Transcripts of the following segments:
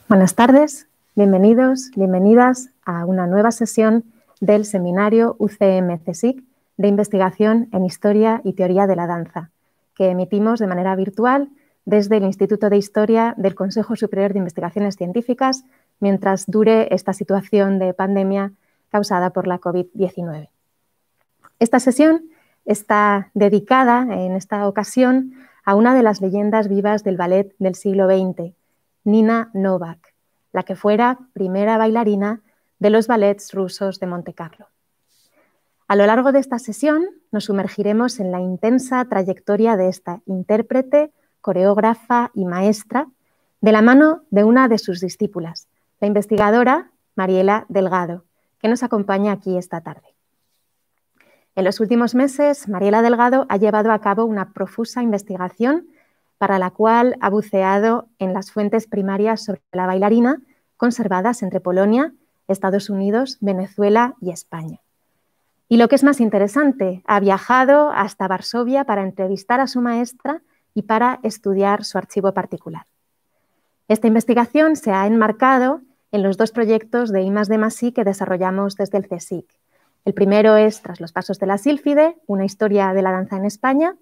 Buenas tardes, bienvenidos, bienvenidas a una nueva sesión del seminario UCM-CSIC de investigación en Historia y Teoría de la Danza, que emitimos de manera virtual desde el Instituto de Historia del Consejo Superior de Investigaciones Científicas mientras dure esta situación de pandemia causada por la COVID-19. Esta sesión está dedicada en esta ocasión a una de las leyendas vivas del ballet del siglo XX, Nina Novak, la que fuera primera bailarina de los ballets rusos de Montecarlo. A lo largo de esta sesión nos sumergiremos en la intensa trayectoria de esta intérprete, coreógrafa y maestra de la mano de una de sus discípulas, la investigadora Mariela Delgado, que nos acompaña aquí esta tarde. En los últimos meses, Mariela Delgado ha llevado a cabo una profusa investigación para la cual ha buceado en las fuentes primarias sobre la bailarina conservadas entre Polonia, Estados Unidos, Venezuela y España. Y lo que es más interesante, ha viajado hasta Varsovia para entrevistar a su maestra y para estudiar su archivo particular. Esta investigación se ha enmarcado en los dos proyectos de I+D+I que desarrollamos desde el CSIC. El primero es Tras los pasos de la sílfide, una historia de la danza en España,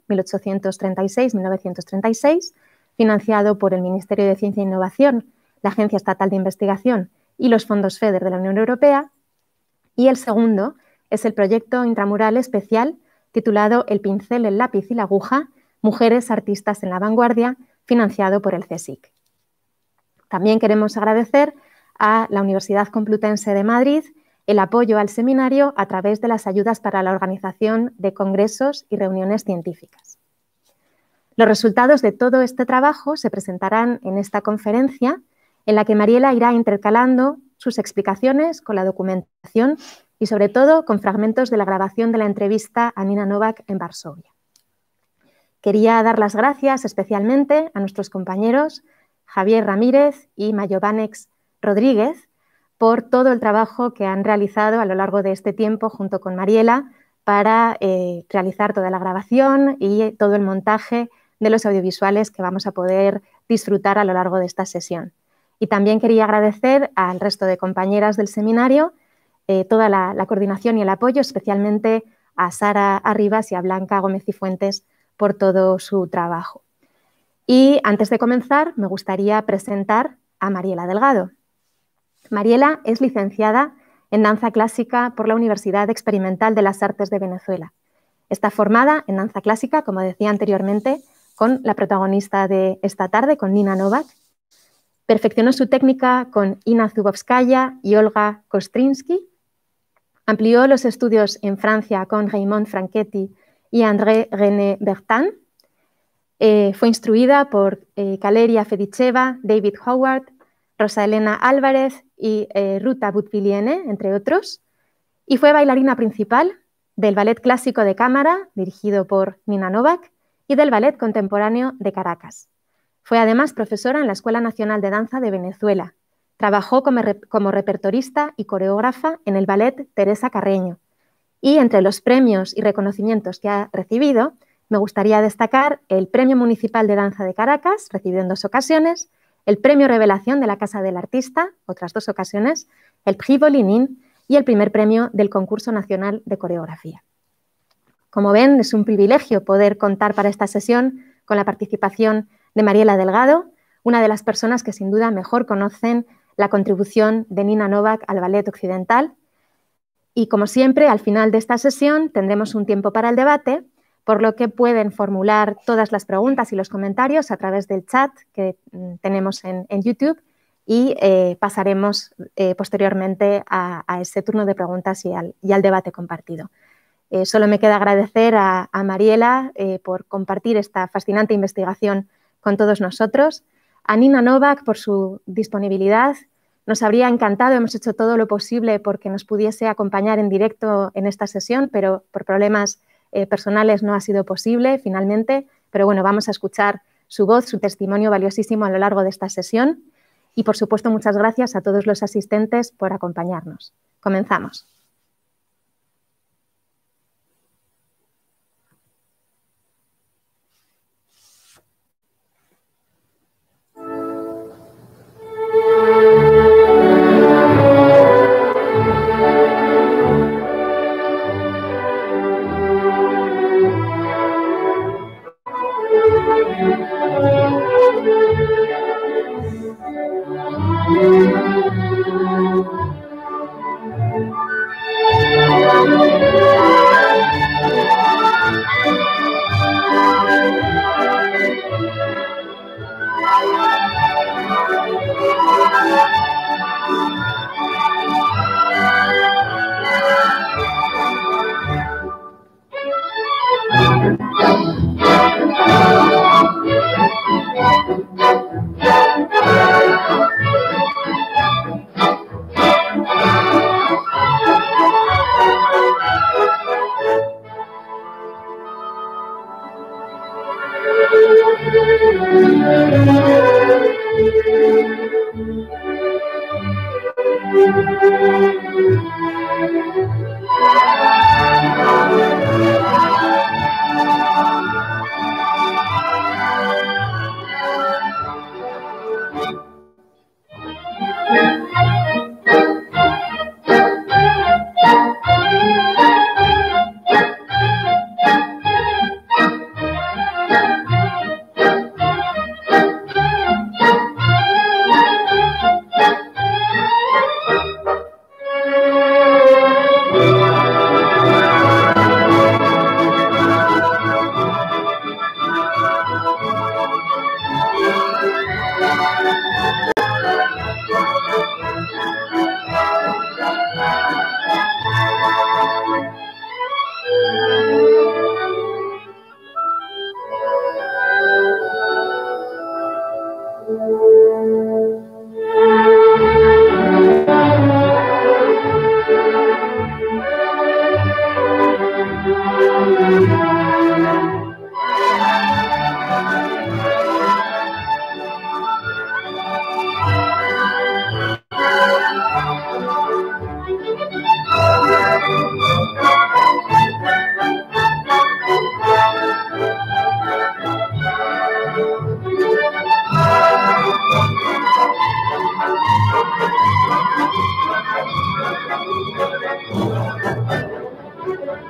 1836-1936, financiado por el Ministerio de Ciencia e Innovación, la Agencia Estatal de Investigación y los fondos FEDER de la Unión Europea. Y el segundo es el proyecto intramural especial titulado El pincel, el lápiz y la aguja, mujeres artistas en la vanguardia, financiado por el CSIC. También queremos agradecer a la Universidad Complutense de Madrid el apoyo al seminario a través de las ayudas para la organización de congresos y reuniones científicas. Los resultados de todo este trabajo se presentarán en esta conferencia, en la que Mariela irá intercalando sus explicaciones con la documentación y, sobre todo, con fragmentos de la grabación de la entrevista a Nina Novak en Varsovia. Quería dar las gracias especialmente a nuestros compañeros Javier Ramírez y Mayovanex Rodríguez por todo el trabajo que han realizado a lo largo de este tiempo junto con Mariela para realizar toda la grabación y todo el montaje de los audiovisuales que vamos a poder disfrutar a lo largo de esta sesión. Y también quería agradecer al resto de compañeras del seminario toda la coordinación y el apoyo, especialmente a Sara Arribas y a Blanca Gómez Cifuentes por todo su trabajo. Y antes de comenzar, me gustaría presentar a Mariela Delgado. Mariela es licenciada en danza clásica por la Universidad Experimental de las Artes de Venezuela. Está formada en danza clásica, como decía anteriormente, con la protagonista de esta tarde, con Nina Novak. Perfeccionó su técnica con Ina Zubovskaya y Olga Kostrinsky. Amplió los estudios en Francia con Raymond Franchetti y André René Bertin. Fue instruida por Kaleria Fedicheva, David Howard, Rosa Elena Álvarez y Ruta Butviliene, entre otros, y fue bailarina principal del Ballet Clásico de Cámara, dirigido por Nina Novak, y del Ballet Contemporáneo de Caracas. Fue además profesora en la Escuela Nacional de Danza de Venezuela. Trabajó como repertorista y coreógrafa en el Ballet Teresa Carreño. Y entre los premios y reconocimientos que ha recibido, me gustaría destacar el Premio Municipal de Danza de Caracas, recibido en 2 ocasiones, el Premio Revelación de la Casa del Artista, otras 2 ocasiones, el Prix Volinin y el primer premio del Concurso Nacional de Coreografía. Como ven, es un privilegio poder contar para esta sesión con la participación de Mariela Delgado, una de las personas que sin duda mejor conocen la contribución de Nina Novak al ballet occidental. Y como siempre, al final de esta sesión tendremos un tiempo para el debate, por lo que pueden formular todas las preguntas y los comentarios a través del chat que tenemos en YouTube y pasaremos posteriormente a ese turno de preguntas y al debate compartido. Solo me queda agradecer a Mariela por compartir esta fascinante investigación con todos nosotros, a Nina Novak por su disponibilidad. Nos habría encantado, hemos hecho todo lo posible porque nos pudiese acompañar en directo en esta sesión, pero por problemas personales no ha sido posible finalmente, pero bueno, vamos a escuchar su voz, su testimonio valiosísimo a lo largo de esta sesión y por supuesto muchas gracias a todos los asistentes por acompañarnos. Comenzamos.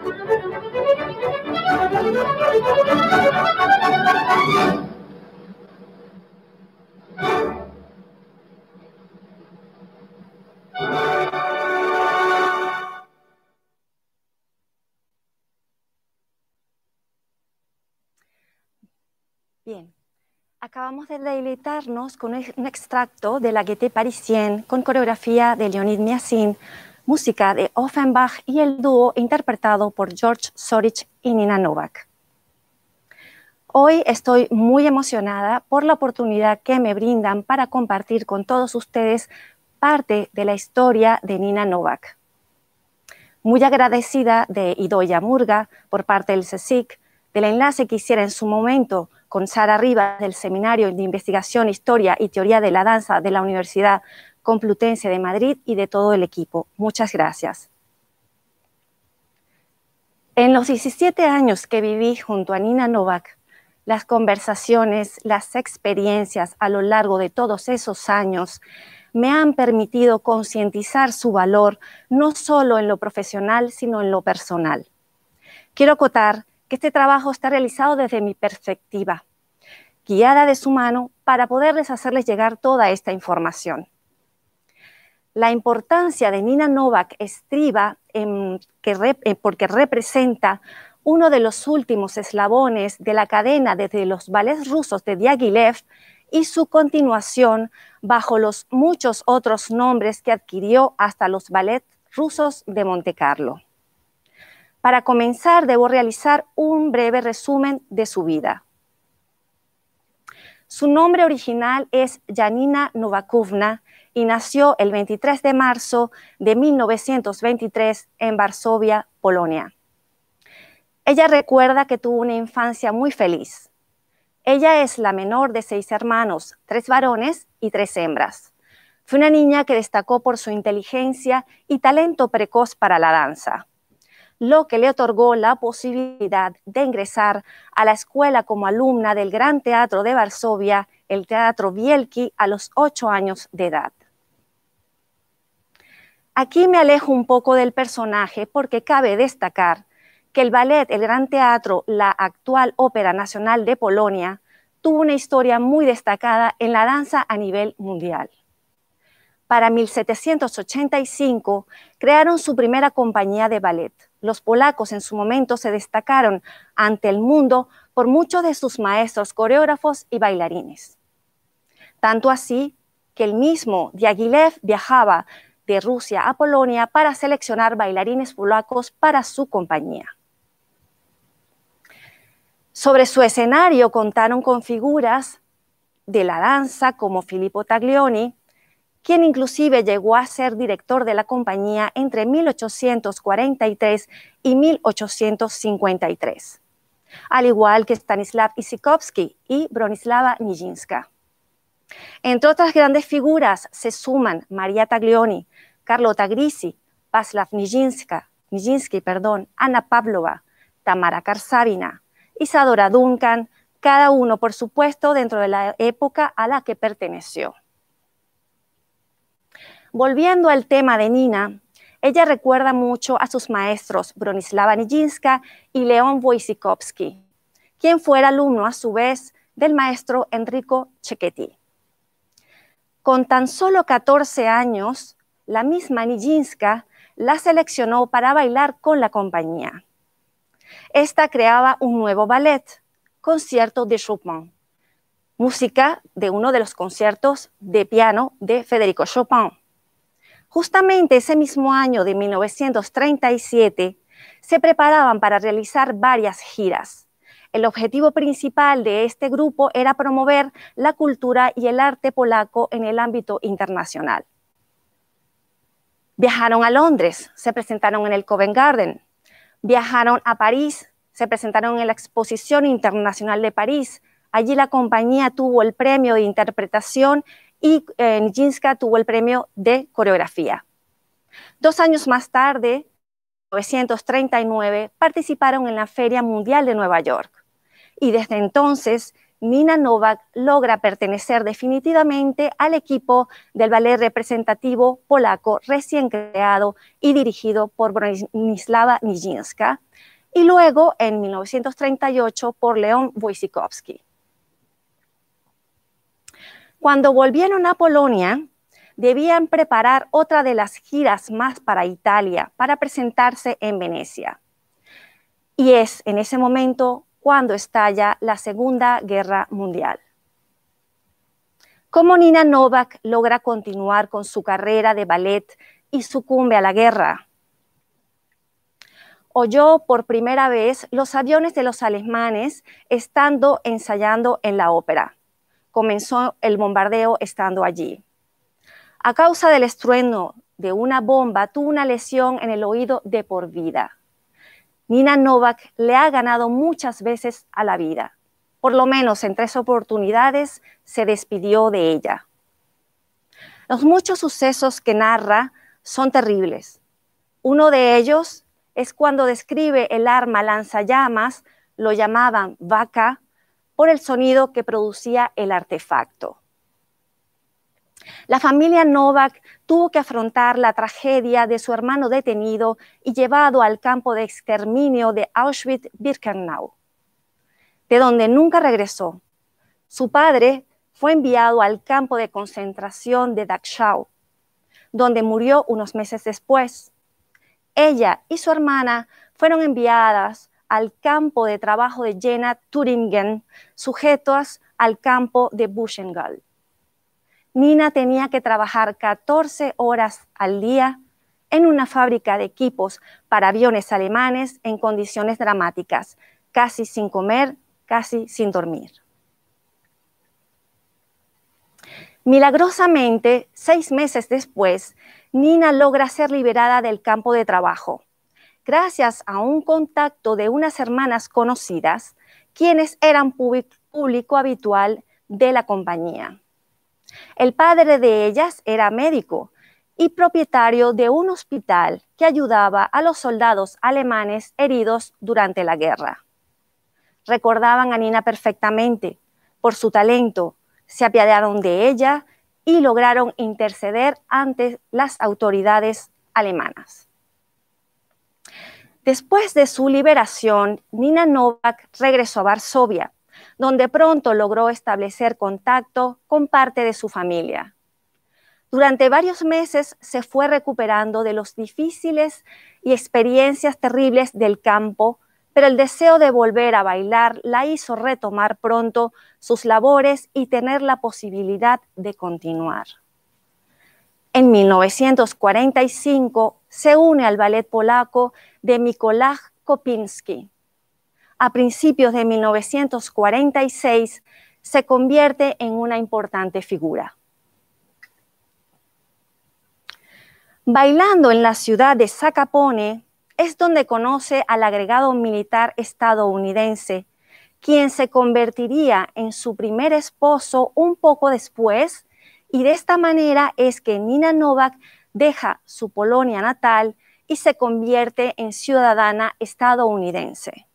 Bien, acabamos de deleitarnos con un extracto de la Gaieté Parisienne con coreografía de Leonid Miassin, música de Offenbach y el dúo interpretado por George Sorich y Nina Novak. Hoy estoy muy emocionada por la oportunidad que me brindan para compartir con todos ustedes parte de la historia de Nina Novak. Muy agradecida de Idoia Murga por parte del CSIC, del enlace que hiciera en su momento con Sara Rivas del Seminario de Investigación, Historia y Teoría de la Danza de la Universidad Complutense de Madrid y de todo el equipo. Muchas gracias. En los 17 años que viví junto a Nina Novak, las conversaciones, las experiencias a lo largo de todos esos años me han permitido concientizar su valor no solo en lo profesional, sino en lo personal. Quiero acotar que este trabajo está realizado desde mi perspectiva, guiada de su mano para poderles hacerles llegar toda esta información. La importancia de Nina Novak estriba porque representa uno de los últimos eslabones de la cadena desde los ballets rusos de Diaghilev y su continuación bajo los muchos otros nombres que adquirió hasta los ballets rusos de Montecarlo. Para comenzar, debo realizar un breve resumen de su vida. Su nombre original es Janina Novakovna y nació el 23 de marzo de 1923 en Varsovia, Polonia. Ella recuerda que tuvo una infancia muy feliz. Ella es la menor de 6 hermanos, 3 varones y 3 hembras. Fue una niña que destacó por su inteligencia y talento precoz para la danza, lo que le otorgó la posibilidad de ingresar a la escuela como alumna del Gran Teatro de Varsovia, el Teatro Wielki, a los 8 años de edad. Aquí me alejo un poco del personaje porque cabe destacar que el ballet, el Gran Teatro, la actual Ópera Nacional de Polonia, tuvo una historia muy destacada en la danza a nivel mundial. Para 1785 crearon su primera compañía de ballet. Los polacos en su momento se destacaron ante el mundo por muchos de sus maestros coreógrafos y bailarines. Tanto así que el mismo Diaghilev viajaba de Rusia a Polonia para seleccionar bailarines polacos para su compañía. Sobre su escenario contaron con figuras de la danza como Filippo Taglioni, quien inclusive llegó a ser director de la compañía entre 1843 y 1853, al igual que Stanislav Isikowski y Bronislava Nijińska. Entre otras grandes figuras se suman María Taglioni, Carlota Grisi, Václav Nijiński, Anna Pavlova, Tamara Karsavina, Isadora Duncan, cada uno, por supuesto, dentro de la época a la que perteneció. Volviendo al tema de Nina, ella recuerda mucho a sus maestros Bronislava Nijińska y Leon Wojciechowski, quien fuera alumno a su vez del maestro Enrico Cecchetti. Con tan solo 14 años, la misma Nijińska la seleccionó para bailar con la compañía. Esta creaba un nuevo ballet, Concierto de Chopin, música de uno de los conciertos de piano de Federico Chopin. Justamente ese mismo año de 1937 se preparaban para realizar varias giras. El objetivo principal de este grupo era promover la cultura y el arte polaco en el ámbito internacional. Viajaron a Londres, se presentaron en el Covent Garden. Viajaron a París, se presentaron en la Exposición Internacional de París. Allí la compañía tuvo el premio de interpretación y Nijińska tuvo el premio de coreografía. 2 años más tarde, en 1939, participaron en la Feria Mundial de Nueva York. Y desde entonces Nina Novak logra pertenecer definitivamente al equipo del ballet representativo polaco recién creado y dirigido por Bronisława Nijińska, y luego en 1938 por Leon Wojciechowski. Cuando volvieron a Polonia, debían preparar otra de las giras más para Italia para presentarse en Venecia. Y es en ese momento cuando estalla la Segunda Guerra Mundial. ¿Cómo Nina Novak logra continuar con su carrera de ballet y sucumbe a la guerra? Oyó por primera vez los aviones de los alemanes estando ensayando en la ópera. Comenzó el bombardeo estando allí. A causa del estruendo de una bomba, tuvo una lesión en el oído de por vida. Nina Novak le ha ganado muchas veces a la vida. Por lo menos en 3 oportunidades se despidió de ella. Los muchos sucesos que narra son terribles. Uno de ellos es cuando describe el arma lanzallamas, lo llamaban vaca, por el sonido que producía el artefacto. La familia Novak tuvo que afrontar la tragedia de su hermano detenido y llevado al campo de exterminio de Auschwitz-Birkenau, de donde nunca regresó. Su padre fue enviado al campo de concentración de Dachau, donde murió unos meses después. Ella y su hermana fueron enviadas al campo de trabajo de Jena, Thüringen, sujetos al campo de Buchenwald. Nina tenía que trabajar 14 horas al día en una fábrica de equipos para aviones alemanes en condiciones dramáticas, casi sin comer, casi sin dormir. Milagrosamente, 6 meses después, Nina logra ser liberada del campo de trabajo, gracias a un contacto de unas hermanas conocidas, quienes eran público habitual de la compañía. El padre de ellas era médico y propietario de un hospital que ayudaba a los soldados alemanes heridos durante la guerra. Recordaban a Nina perfectamente por su talento, se apiadaron de ella y lograron interceder ante las autoridades alemanas. Después de su liberación, Nina Novak regresó a Varsovia, donde pronto logró establecer contacto con parte de su familia. Durante varios meses se fue recuperando de los difíciles y experiencias terribles del campo, pero el deseo de volver a bailar la hizo retomar pronto sus labores y tener la posibilidad de continuar. En 1945 se une al ballet polaco de Mikołaj Kopinski. A principios de 1946 se convierte en una importante figura. Bailando en la ciudad de Zakopane es donde conoce al agregado militar estadounidense, quien se convertiría en su primer esposo un poco después, y de esta manera es que Nina Novak deja su Polonia natal y se convierte en ciudadana estadounidense.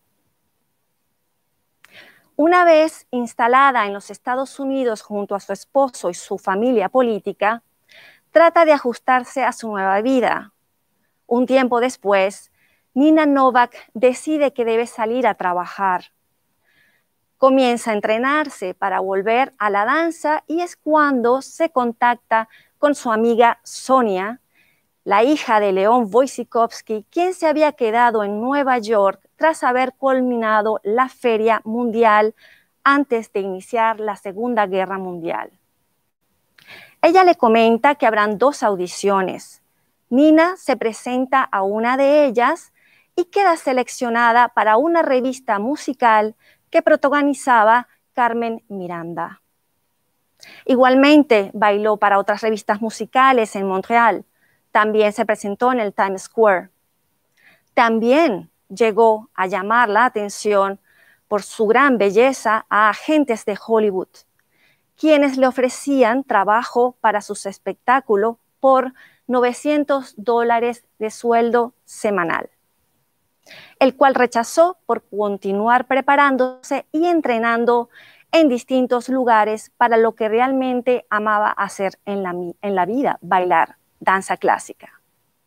Una vez instalada en los Estados Unidos junto a su esposo y su familia política, trata de ajustarse a su nueva vida. Un tiempo después, Nina Novak decide que debe salir a trabajar. Comienza a entrenarse para volver a la danza y es cuando se contacta con su amiga Sonia, la hija de Leon Wojciechowski, quien se había quedado en Nueva York tras haber culminado la Feria Mundial antes de iniciar la Segunda Guerra Mundial. Ella le comenta que habrán 2 audiciones. Nina se presenta a una de ellas y queda seleccionada para una revista musical que protagonizaba Carmen Miranda. Igualmente bailó para otras revistas musicales en Montreal. También se presentó en el Times Square. También llegó a llamar la atención por su gran belleza a agentes de Hollywood, quienes le ofrecían trabajo para sus espectáculos por $900 de sueldo semanal, el cual rechazó por continuar preparándose y entrenando en distintos lugares para lo que realmente amaba hacer en la vida, bailar danza clásica.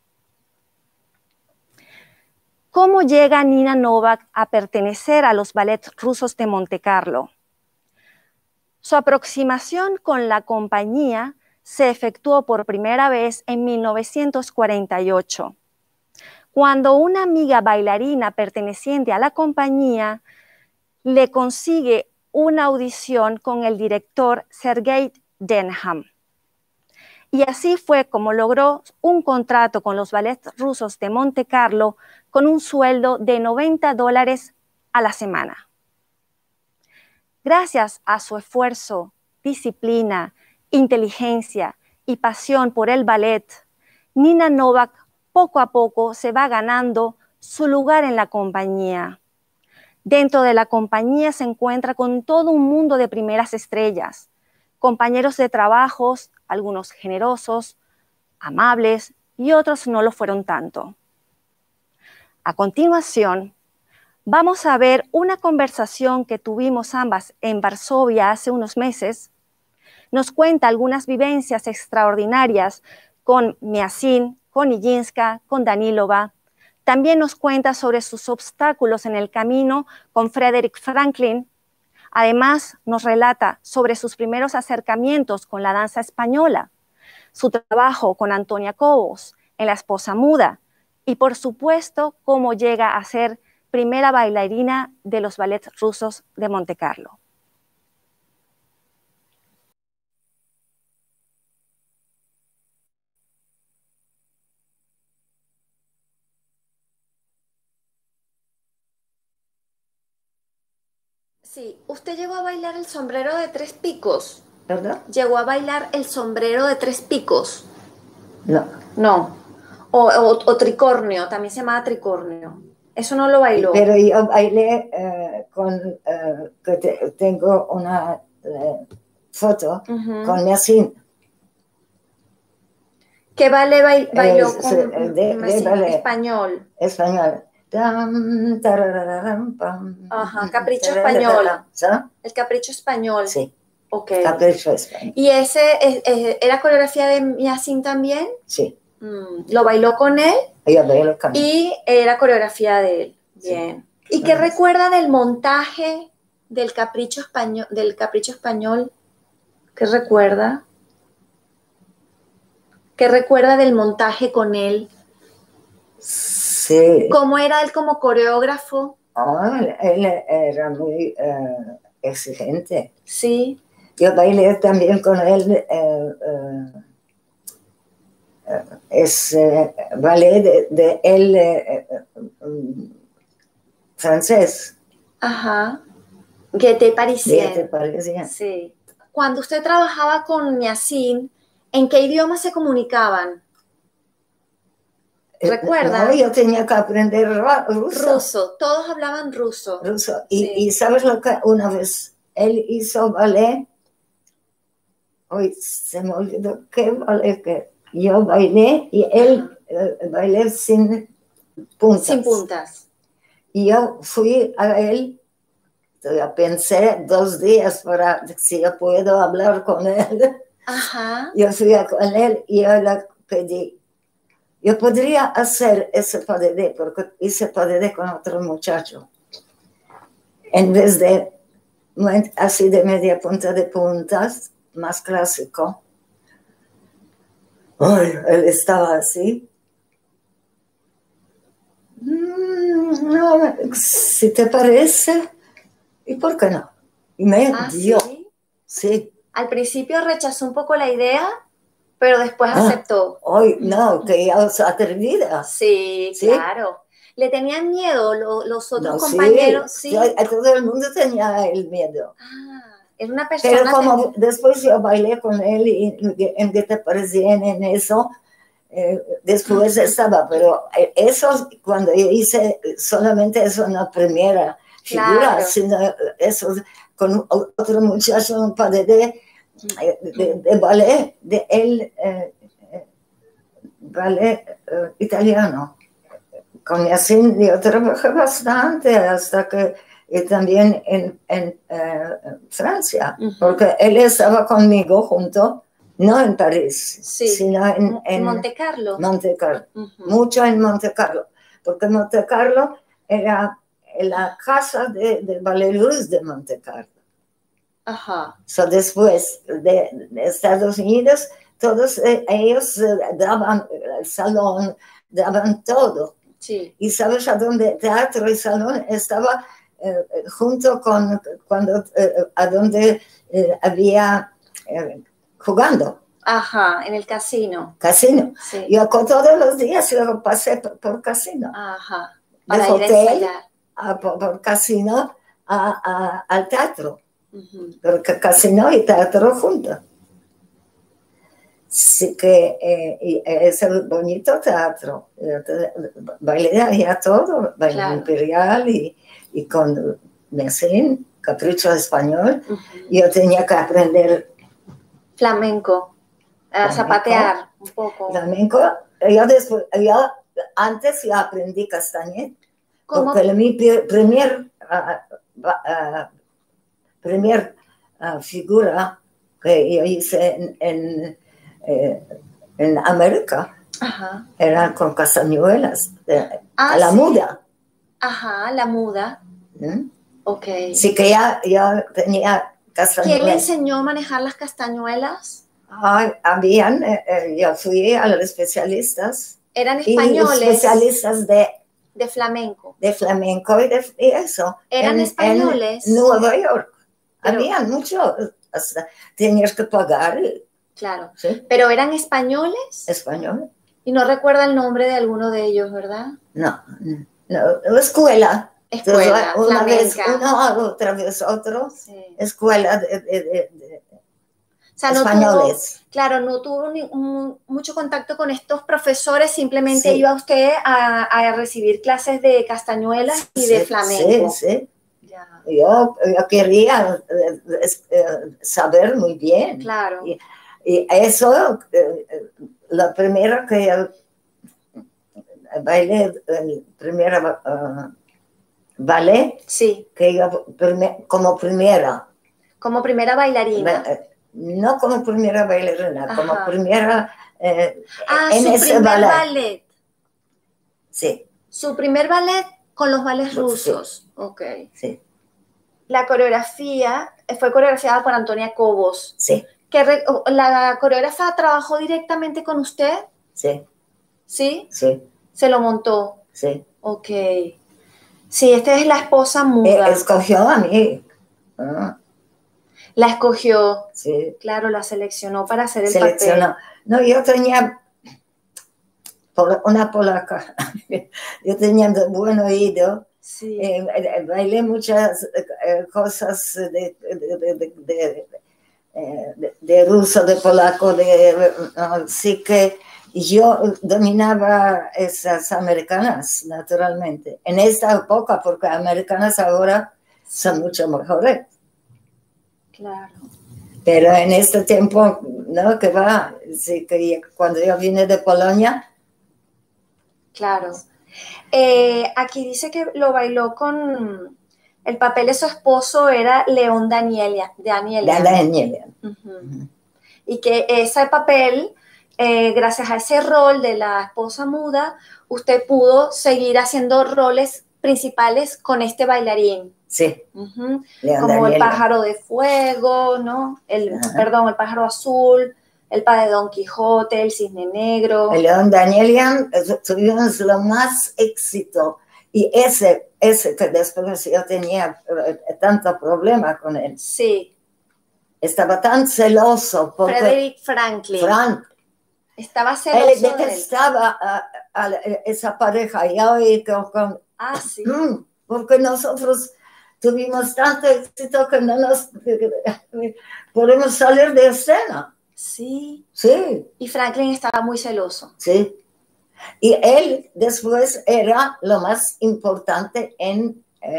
¿Cómo llega Nina Novak a pertenecer a los ballets rusos de Montecarlo? Su aproximación con la compañía se efectuó por primera vez en 1948, cuando una amiga bailarina perteneciente a la compañía le consigue una audición con el director Sergei Denham. Y así fue como logró un contrato con los ballets rusos de Montecarlo con un sueldo de $90 a la semana. Gracias a su esfuerzo, disciplina, inteligencia y pasión por el ballet, Nina Novak poco a poco se va ganando su lugar en la compañía. Dentro de la compañía se encuentra con todo un mundo de primeras estrellas, compañeros de trabajos, algunos generosos, amables y otros no lo fueron tanto. A continuación, vamos a ver una conversación que tuvimos ambas en Varsovia hace unos meses. Nos cuenta algunas vivencias extraordinarias con Miasin, con Nijinská, con Danilova. También nos cuenta sobre sus obstáculos en el camino con Frederick Franklin. Además, nos relata sobre sus primeros acercamientos con la danza española, su trabajo con Antonia Cobos en La esposa muda y, por supuesto, cómo llega a ser primera bailarina de los ballets rusos de Montecarlo. Sí, usted llegó a bailar el sombrero de 3 picos. ¿Verdad? Llegó a bailar el sombrero de 3 picos. No. No. O tricornio, también se llamaba tricornio. Eso no lo bailó. Pero yo bailé tengo una foto con Miasin. ¿Qué ballet bailó con ballet. español? Español. Ajá, Capricho Español. ¿Sabes? El Capricho Español. Sí. Ok. Capricho Español. ¿Y ese era coreografía de Miasin también? Sí. ¿Lo bailó con él? Yo bailo con él. Y era coreografía de él. Bien. Sí. ¿Y qué recuerda del montaje del Capricho Español? ¿Qué recuerda? ¿Qué recuerda del montaje con él? Sí. ¿Cómo era él como coreógrafo? Él era muy exigente. Sí. Yo bailé también con él. Es ballet de él francés. Ajá. Gueté Parisien. Gueté Parisien. Sí. Cuando usted trabajaba con Miasin, ¿en qué idioma se comunicaban? ¿Recuerda? No, yo tenía que aprender ruso. Ruso. Todos hablaban ruso. Ruso. Sí. Y ¿sabes lo que? Una vez él hizo ballet. Hoy se me olvidó qué ballet que yo bailé y él bailé sin puntas. Sin puntas. Y yo fui a él, yo pensé 2 días para si yo puedo hablar con él. Ajá. Yo fui con él y yo le pedí, yo podría hacer ese padedé, porque hice padedé con otro muchacho. En vez de así de media punta de puntas, más clásico. Ay, él estaba así. No, si te parece, ¿y por qué no? Y me dio. ¿Sí? Sí. Al principio rechazó un poco la idea, pero después aceptó. Ay, no, que ya es atrevida. Sí, ¿Sí? claro. ¿Le tenían miedo los otros No, compañeros? Sí. Todo el mundo tenía el miedo. Era una persona... Pero como después yo bailé con él y en que te parecían en eso, después estaba, pero eso cuando yo hice solamente eso una primera figura, Claro. sino eso con otro muchacho, un padre de ballet, de él, ballet italiano. Con Yasin yo trabajé bastante hasta que y también en Francia, porque él estaba conmigo junto, no en París, Sí. sino en Monte Carlo. Monte Carlo. Mucho en Monte Carlo, porque Monte Carlo era la casa del Ballet Russe de Monte Carlo. Ajá. So, después de Estados Unidos, todos ellos daban el salón, daban todo. Sí. Y sabes a dónde teatro y salón estaba junto con a donde había jugando. Ajá, en el casino. Casino. Sí. Yo todos los días yo pasé por casino. Ajá. De Para ir a hotel ensayar. por casino al teatro. Porque casino y teatro juntos. Sí que es el bonito teatro. Bailé allá todo, baile Claro. imperial y con Messín, Capricho Español. Yo tenía que aprender Flamenco. A Flamenco. zapatear un poco. flamenco. Antes yo aprendí castañet. ¿Cómo? Porque mi primer figura que yo hice en América Ajá. era con castañuelas, Ah, a la sí. muda. Ajá, la muda. ¿Mm? Ok. Sí que ya tenía castañuelas. ¿Quién le enseñó a manejar las castañuelas? Yo fui a los especialistas Eran y españoles especialistas de flamenco. flamenco y eso. ¿Eran españoles? En Nueva York. Pero- Había mucho, tenías que pagar. Claro. ¿Sí? ¿Pero eran españoles? Español. Y no recuerda el nombre de alguno de ellos, ¿verdad? No, escuela. Escuela, Entonces, una vez flamenca. uno, otra vez otro. Sí. Escuela O sea, no españoles. tuvo, claro, no tuvo mucho contacto con estos profesores, simplemente Sí. iba usted a recibir clases de castañuelas y de flamenco. Sí. Ya. Yo quería saber muy bien. Claro. Y eso, la primera que yo bailé, el primer ballet, Sí, que yo como primera. como primera bailarina. No como primera bailarina, Ajá. como primera en Su ese primer ballet. ballet. Sí, Su primer ballet con los ballets Sí. rusos. Ok. sí, La coreografía fue coreografiada por Antonia Cobos. sí, ¿La coreógrafa trabajó directamente con usted? sí, ¿Sí? sí, Se lo montó. sí. Ok. Sí, esta es la esposa muda. Escogió a mí. Ah, La escogió. sí, Claro, la seleccionó para hacer el seleccionó. papel. No, yo tenía una polaca. Yo tenía buen oído. Sí. Bailé muchas cosas de ruso, de polaco, sí que yo dominaba esas americanas, naturalmente. En esta época, porque americanas ahora son mucho mejores. Claro. Pero en este tiempo, no, que va, sí, que cuando yo vine de Polonia. Claro. Aquí dice que lo bailó con... El papel de su esposo era León Danielian. Uh-huh. Y que ese papel, gracias a ese rol de la esposa muda, usted pudo seguir haciendo roles principales con este bailarín. Sí. Uh-huh. León Como Danielian. el pájaro de fuego, ¿no? Perdón, el pájaro azul, el padre de Don Quijote, el cisne negro. El León Danielian tuvimos lo más éxito. Y ese que después yo tenía tanto problema con él. Sí. Estaba tan celoso porque Frederick Franklin. Estaba celoso él detestaba a esa pareja. Sí. Porque nosotros tuvimos tanto éxito que no nos podemos salir de escena. Sí. Sí. Y Franklin estaba muy celoso. Sí. Y él después era lo más importante en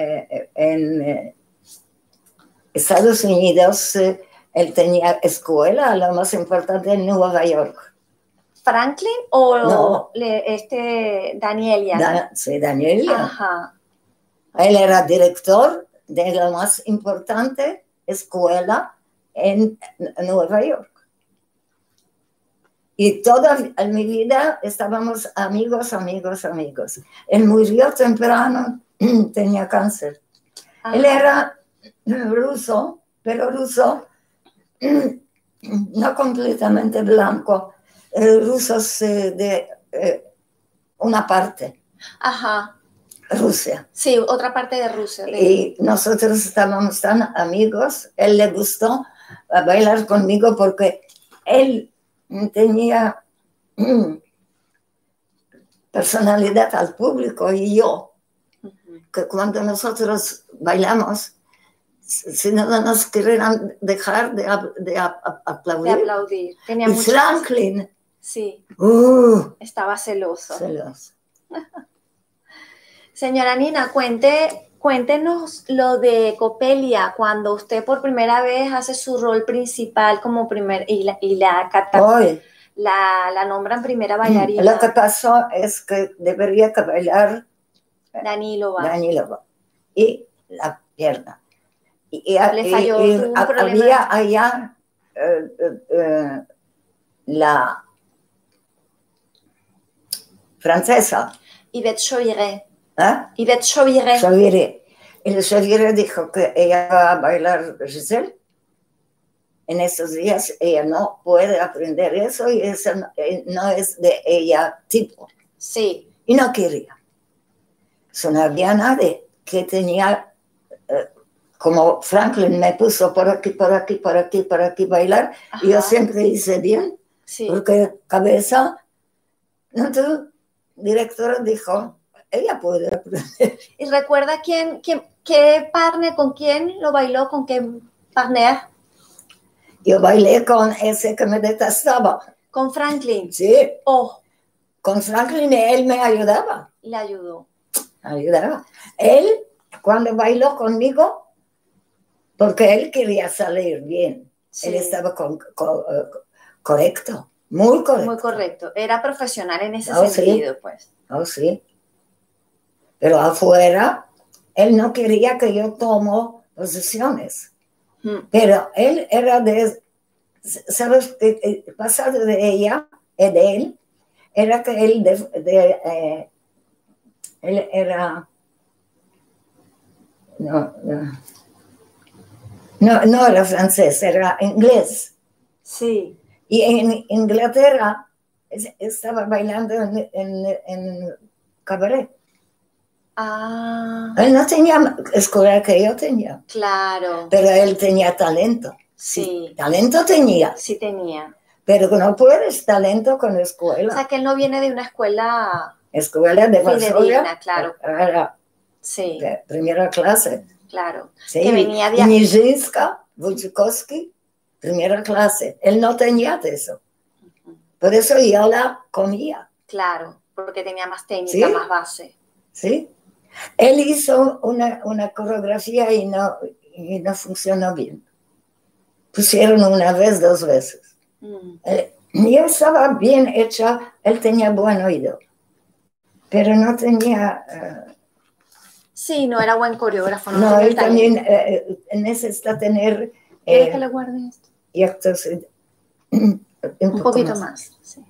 Estados Unidos. Él tenía escuela, lo más importante en Nueva York. ¿Franklin o no. Danielian? Sí, Danielian. Ajá. Él era director de la más importante escuela en Nueva York. Y toda mi vida estábamos amigos. Él murió temprano, tenía cáncer. Ah. Él era ruso, pero ruso no completamente blanco, rusos de una parte. Ajá. Rusia. Sí, otra parte de Rusia. Y nosotros estábamos tan amigos, él le gustó bailar conmigo porque él tenía personalidad al público y yo, que cuando nosotros bailamos, si no nos querían dejar de aplaudir. De aplaudir. Tenía y mucho... Franklin. Sí. Estaba celoso. Celoso. Señora Nina, cuéntenos lo de Coppelia, cuando usted por primera vez hace su rol principal como la nombran primera bailarina. Lo que pasó es que debería que bailar Danilova. Y la pierna. Le falló, tuvo un problema. Había allá la francesa. Yvette Chauviré. Yvette Chauviré. Y Chauviré dijo que ella va a bailar Giselle. En esos días ella no puede aprender eso y eso no es de ella tipo. Sí. Y no quería. So, no había nadie que tenía, como Franklin me puso por aquí bailar. Ajá. Y yo siempre hice bien, sí. Porque cabeza, no, tu directora dijo, ella puede aprender. ¿Y recuerda qué partner, con quién lo bailó, con qué partner? Yo bailé con ese que me detestaba. ¿Con Franklin? Sí. Oh. Con Franklin él me ayudaba. Le ayudó. Ayudaba. Él, cuando bailó conmigo, porque él quería salir bien. Sí. Él estaba correcto. Muy correcto. Muy correcto. Era profesional en ese sentido, sí. Pues. Oh, sí. Pero afuera, él no quería que yo tomo posiciones. Pero él era ¿sabes? El pasado de ella, de él, era que él él era, no era francés, era inglés. Sí. Y en Inglaterra estaba bailando en cabaret. Ah. Él no tenía escuela que yo tenía. Claro. Pero él tenía talento. Sí. Talento tenía. Sí tenía. Pero no puedes talento con escuela. O sea, que él no viene de una escuela... Escuela de Varsovia. Claro. Era sí. De primera clase. Claro. Sí. Que venía de... Y Nijinsky, Wojciechowski, primera clase. Él no tenía de eso. Por eso yo la comía. Claro, porque tenía más técnica, más base. Sí. Él hizo una coreografía y no funcionó bien. Pusieron una vez, 2 veces. Yo estaba bien hecha, él tenía buen oído, pero no tenía... sí, no era buen coreógrafo. No, él también necesita tener... ¿Quieres que le guarde esto? Y entonces, un poquito más. Sí.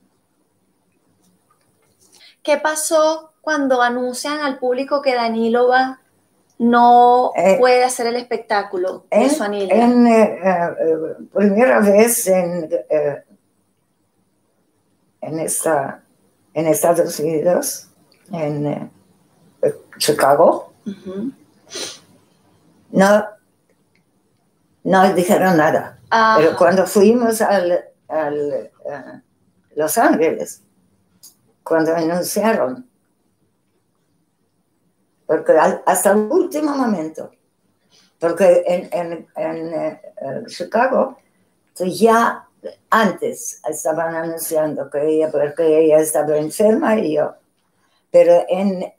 ¿Qué pasó cuando anuncian al público que Danilova no puede hacer el espectáculo de su Anila? Primera vez en Estados Unidos, en Chicago, no dijeron nada. Pero cuando fuimos a Los Ángeles, cuando anunciaron, porque hasta el último momento, porque en Chicago ya antes estaban anunciando porque ella estaba enferma y yo, pero en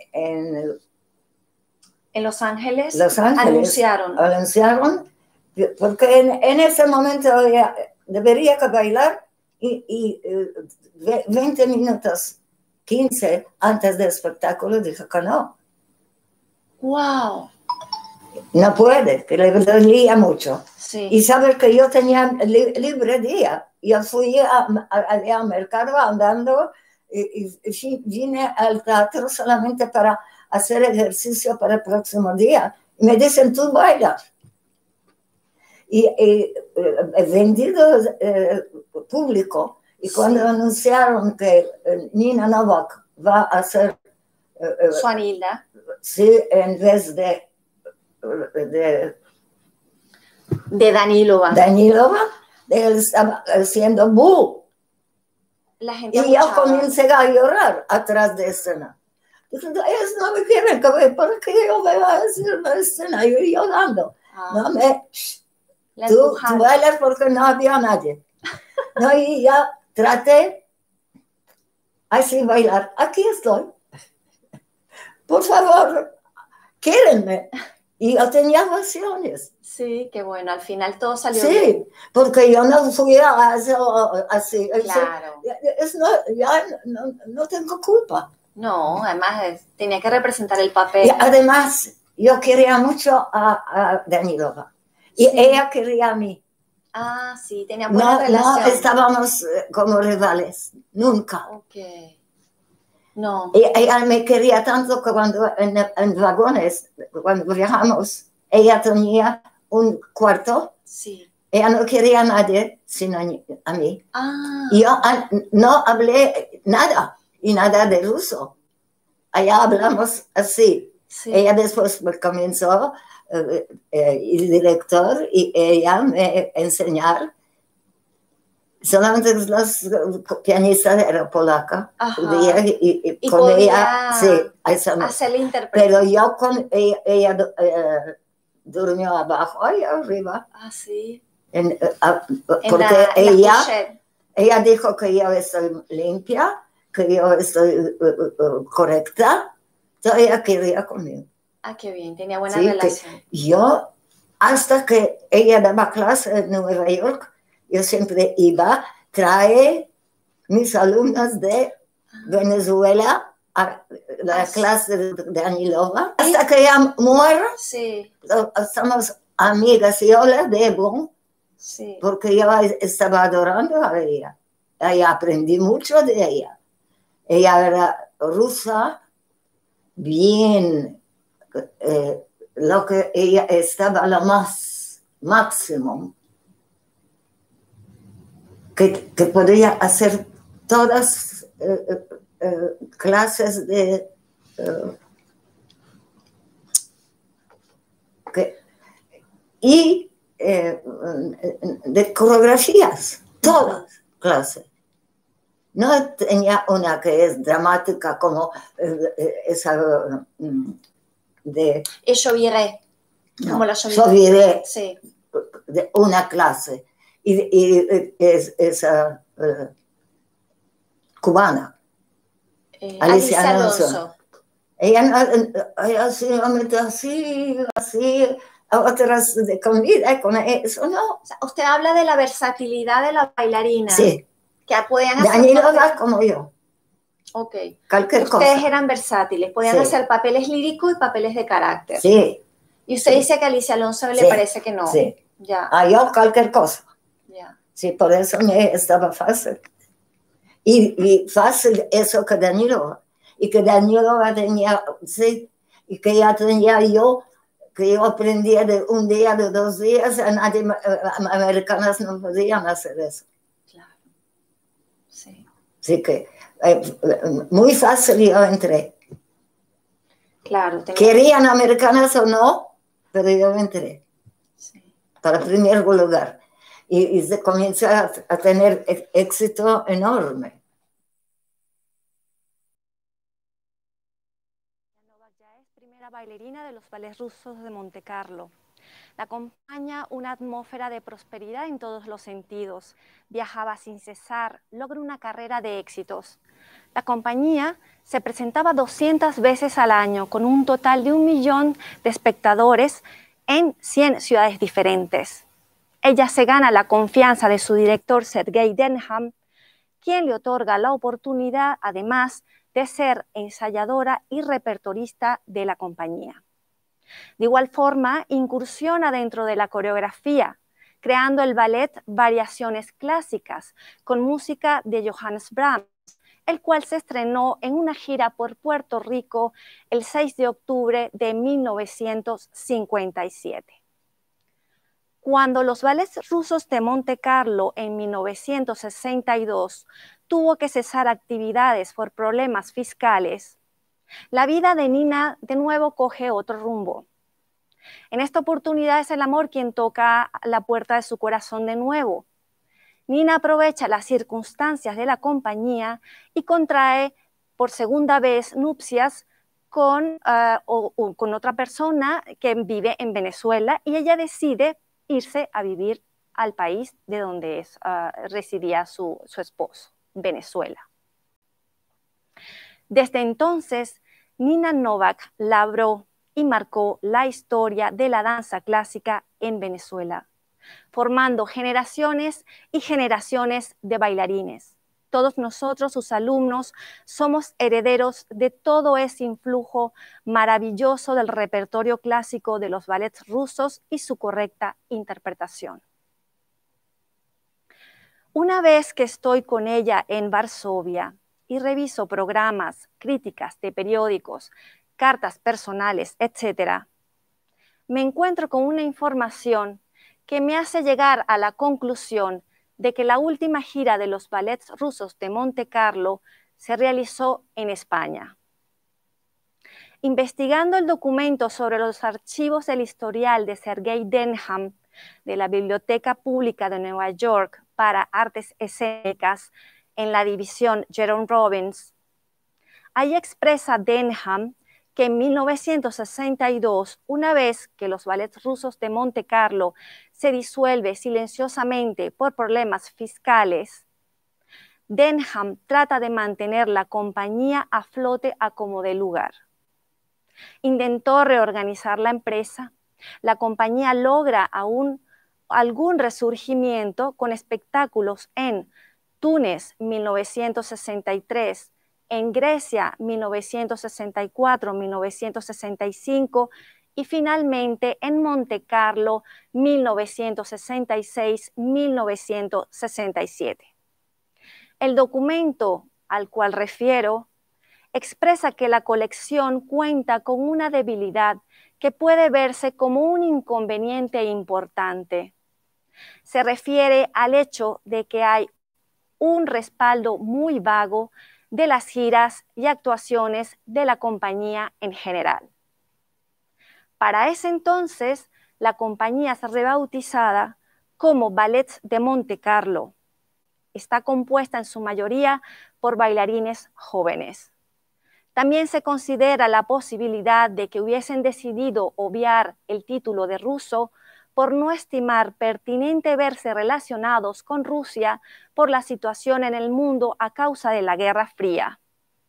Los Ángeles, anunciaron porque en ese momento ella debería bailar y 20 minutos, 15 antes del espectáculo dijo que no. ¡Wow! no puede, que le dolía mucho. Sí. Y sabes que yo tenía libre día. Yo fui al mercado andando y vine al teatro solamente para hacer ejercicio para el próximo día. Y me dicen, tú bailas. Y vendido público. Y cuando anunciaron que Nina Novak va a hacer Swanhilda. Sí, en vez de Danilova. Danilova, él estaba haciendo bu. La gente Y yo abuchaba. comencé a llorar atrás de escena. Diciendo, ellos no me quieren que vea, ¿por qué yo me voy a decir la escena? Yo llorando. No me... Tú bailas porque no había nadie. No, y ya traté así bailar. Aquí estoy. Por favor, quírenme. Y yo tenía emociones. Sí, qué bueno. Al final todo salió sí, bien. Porque yo no fui a eso así. Claro. Ya no tengo culpa. No, además tenía que representar el papel. Y además, yo quería mucho a Danilova. Y Sí. ella quería a mí. Ah, sí, tenían buena relación. No estábamos como rivales, nunca. Ok. No. Y ella me quería tanto que cuando en vagones, cuando viajamos, ella tenía un cuarto. Sí. Ella no quería a nadie sino a mí. Ah. Y yo no hablé nada, y nada de ruso. Allá hablamos así. Sí. Ella después me comenzó, el director, y ella me enseñar. Solamente las pianistas era polaca. Y con ella, sí, hacer la interpretación. Pero yo con ella durmió abajo y arriba. Ah, sí. Porque ella dijo que yo estoy limpia, que yo estoy correcta. Entonces ella quería conmigo. Ah, qué bien, tenía buena relación. Yo, hasta que ella daba clase en Nueva York, yo siempre iba, trae mis alumnos de Venezuela a la clase de Danilova. Hasta que ella muera, sí. Somos amigas. Yo la debo, sí. Porque yo estaba adorando a ella. Y aprendí mucho de ella. Ella era rusa, bien, lo que ella estaba lo más máximo. Que podía hacer todas clases de de coreografías, todas clases. No tenía una que es dramática como esa de... Yo viré. Como la yo viré, sí. De una clase. Y esa cubana, Alicia Alonso. Ella solamente así, otras de comida, con eso no. O sea, usted habla de la versatilidad de la bailarina. Sí. Que podían hacer Danilova como yo. Ok. Cualquier Ustedes cosa. eran versátiles, podían hacer papeles líricos y papeles de carácter. Sí. Y usted dice que a Alicia Alonso le parece que no. Sí. Ya. Yo cualquier cosa. Ya. Sí, por eso me estaba fácil. Y fácil eso que Danilova. Y que Danilova tenía, sí, y que ya tenía que yo aprendía de un día, de 2 días, nadie, americanas no podían hacer eso. Claro. Sí. Así que muy fácil yo entré. Claro. Querían americanas o no, pero yo entré. Sí. Para el primer lugar. Y se comenzó a tener éxito enorme. Novak ya es primera bailarina de los ballets rusos de Monte Carlo. La acompaña una atmósfera de prosperidad en todos los sentidos. Viajaba sin cesar, logra una carrera de éxitos. La compañía se presentaba 200 veces al año, con un total de 1 millón de espectadores en 100 ciudades diferentes. Ella se gana la confianza de su director Sergei Denham, quien le otorga la oportunidad, además, de ser ensayadora y repertorista de la compañía. De igual forma, incursiona dentro de la coreografía, creando el ballet Variaciones Clásicas, con música de Johannes Brahms, el cual se estrenó en una gira por Puerto Rico el 6 de octubre de 1957. Cuando los ballets rusos de Monte Carlo en 1962 tuvo que cesar actividades por problemas fiscales, la vida de Nina de nuevo coge otro rumbo. En esta oportunidad es el amor quien toca la puerta de su corazón de nuevo. Nina aprovecha las circunstancias de la compañía y contrae por segunda vez nupcias con otra persona que vive en Venezuela, y ella decide irse a vivir al país de donde residía su esposo, Venezuela. Desde entonces, Nina Novak labró y marcó la historia de la danza clásica en Venezuela, formando generaciones y generaciones de bailarines. Todos nosotros, sus alumnos, somos herederos de todo ese influjo maravilloso del repertorio clásico de los ballets rusos y su correcta interpretación. Una vez que estoy con ella en Varsovia y reviso programas, críticas de periódicos, cartas personales, etc., me encuentro con una información que me hace llegar a la conclusión de que la última gira de los ballets rusos de Monte Carlo se realizó en España. Investigando el documento sobre los archivos del historial de Sergei Denham de la Biblioteca Pública de Nueva York para Artes Escénicas en la división Jerome Robbins, ahí expresa Denham que en 1962, una vez que los ballets rusos de Monte Carlo se disuelve silenciosamente por problemas fiscales, Denham trata de mantener la compañía a flote a como dé lugar. Intentó reorganizar la empresa. La compañía logra aún algún resurgimiento con espectáculos en Túnez 1963, en Grecia 1964-1965 y finalmente en Monte Carlo 1966-1967. El documento al cual refiero expresa que la colección cuenta con una debilidad que puede verse como un inconveniente importante. Se refiere al hecho de que hay un respaldo muy vago de las giras y actuaciones de la compañía en general. Para ese entonces, la compañía se rebautizada como Ballets de Monte Carlo. Está compuesta en su mayoría por bailarines jóvenes. También se considera la posibilidad de que hubiesen decidido obviar el título de ruso por no estimar pertinente verse relacionados con Rusia por la situación en el mundo a causa de la Guerra Fría.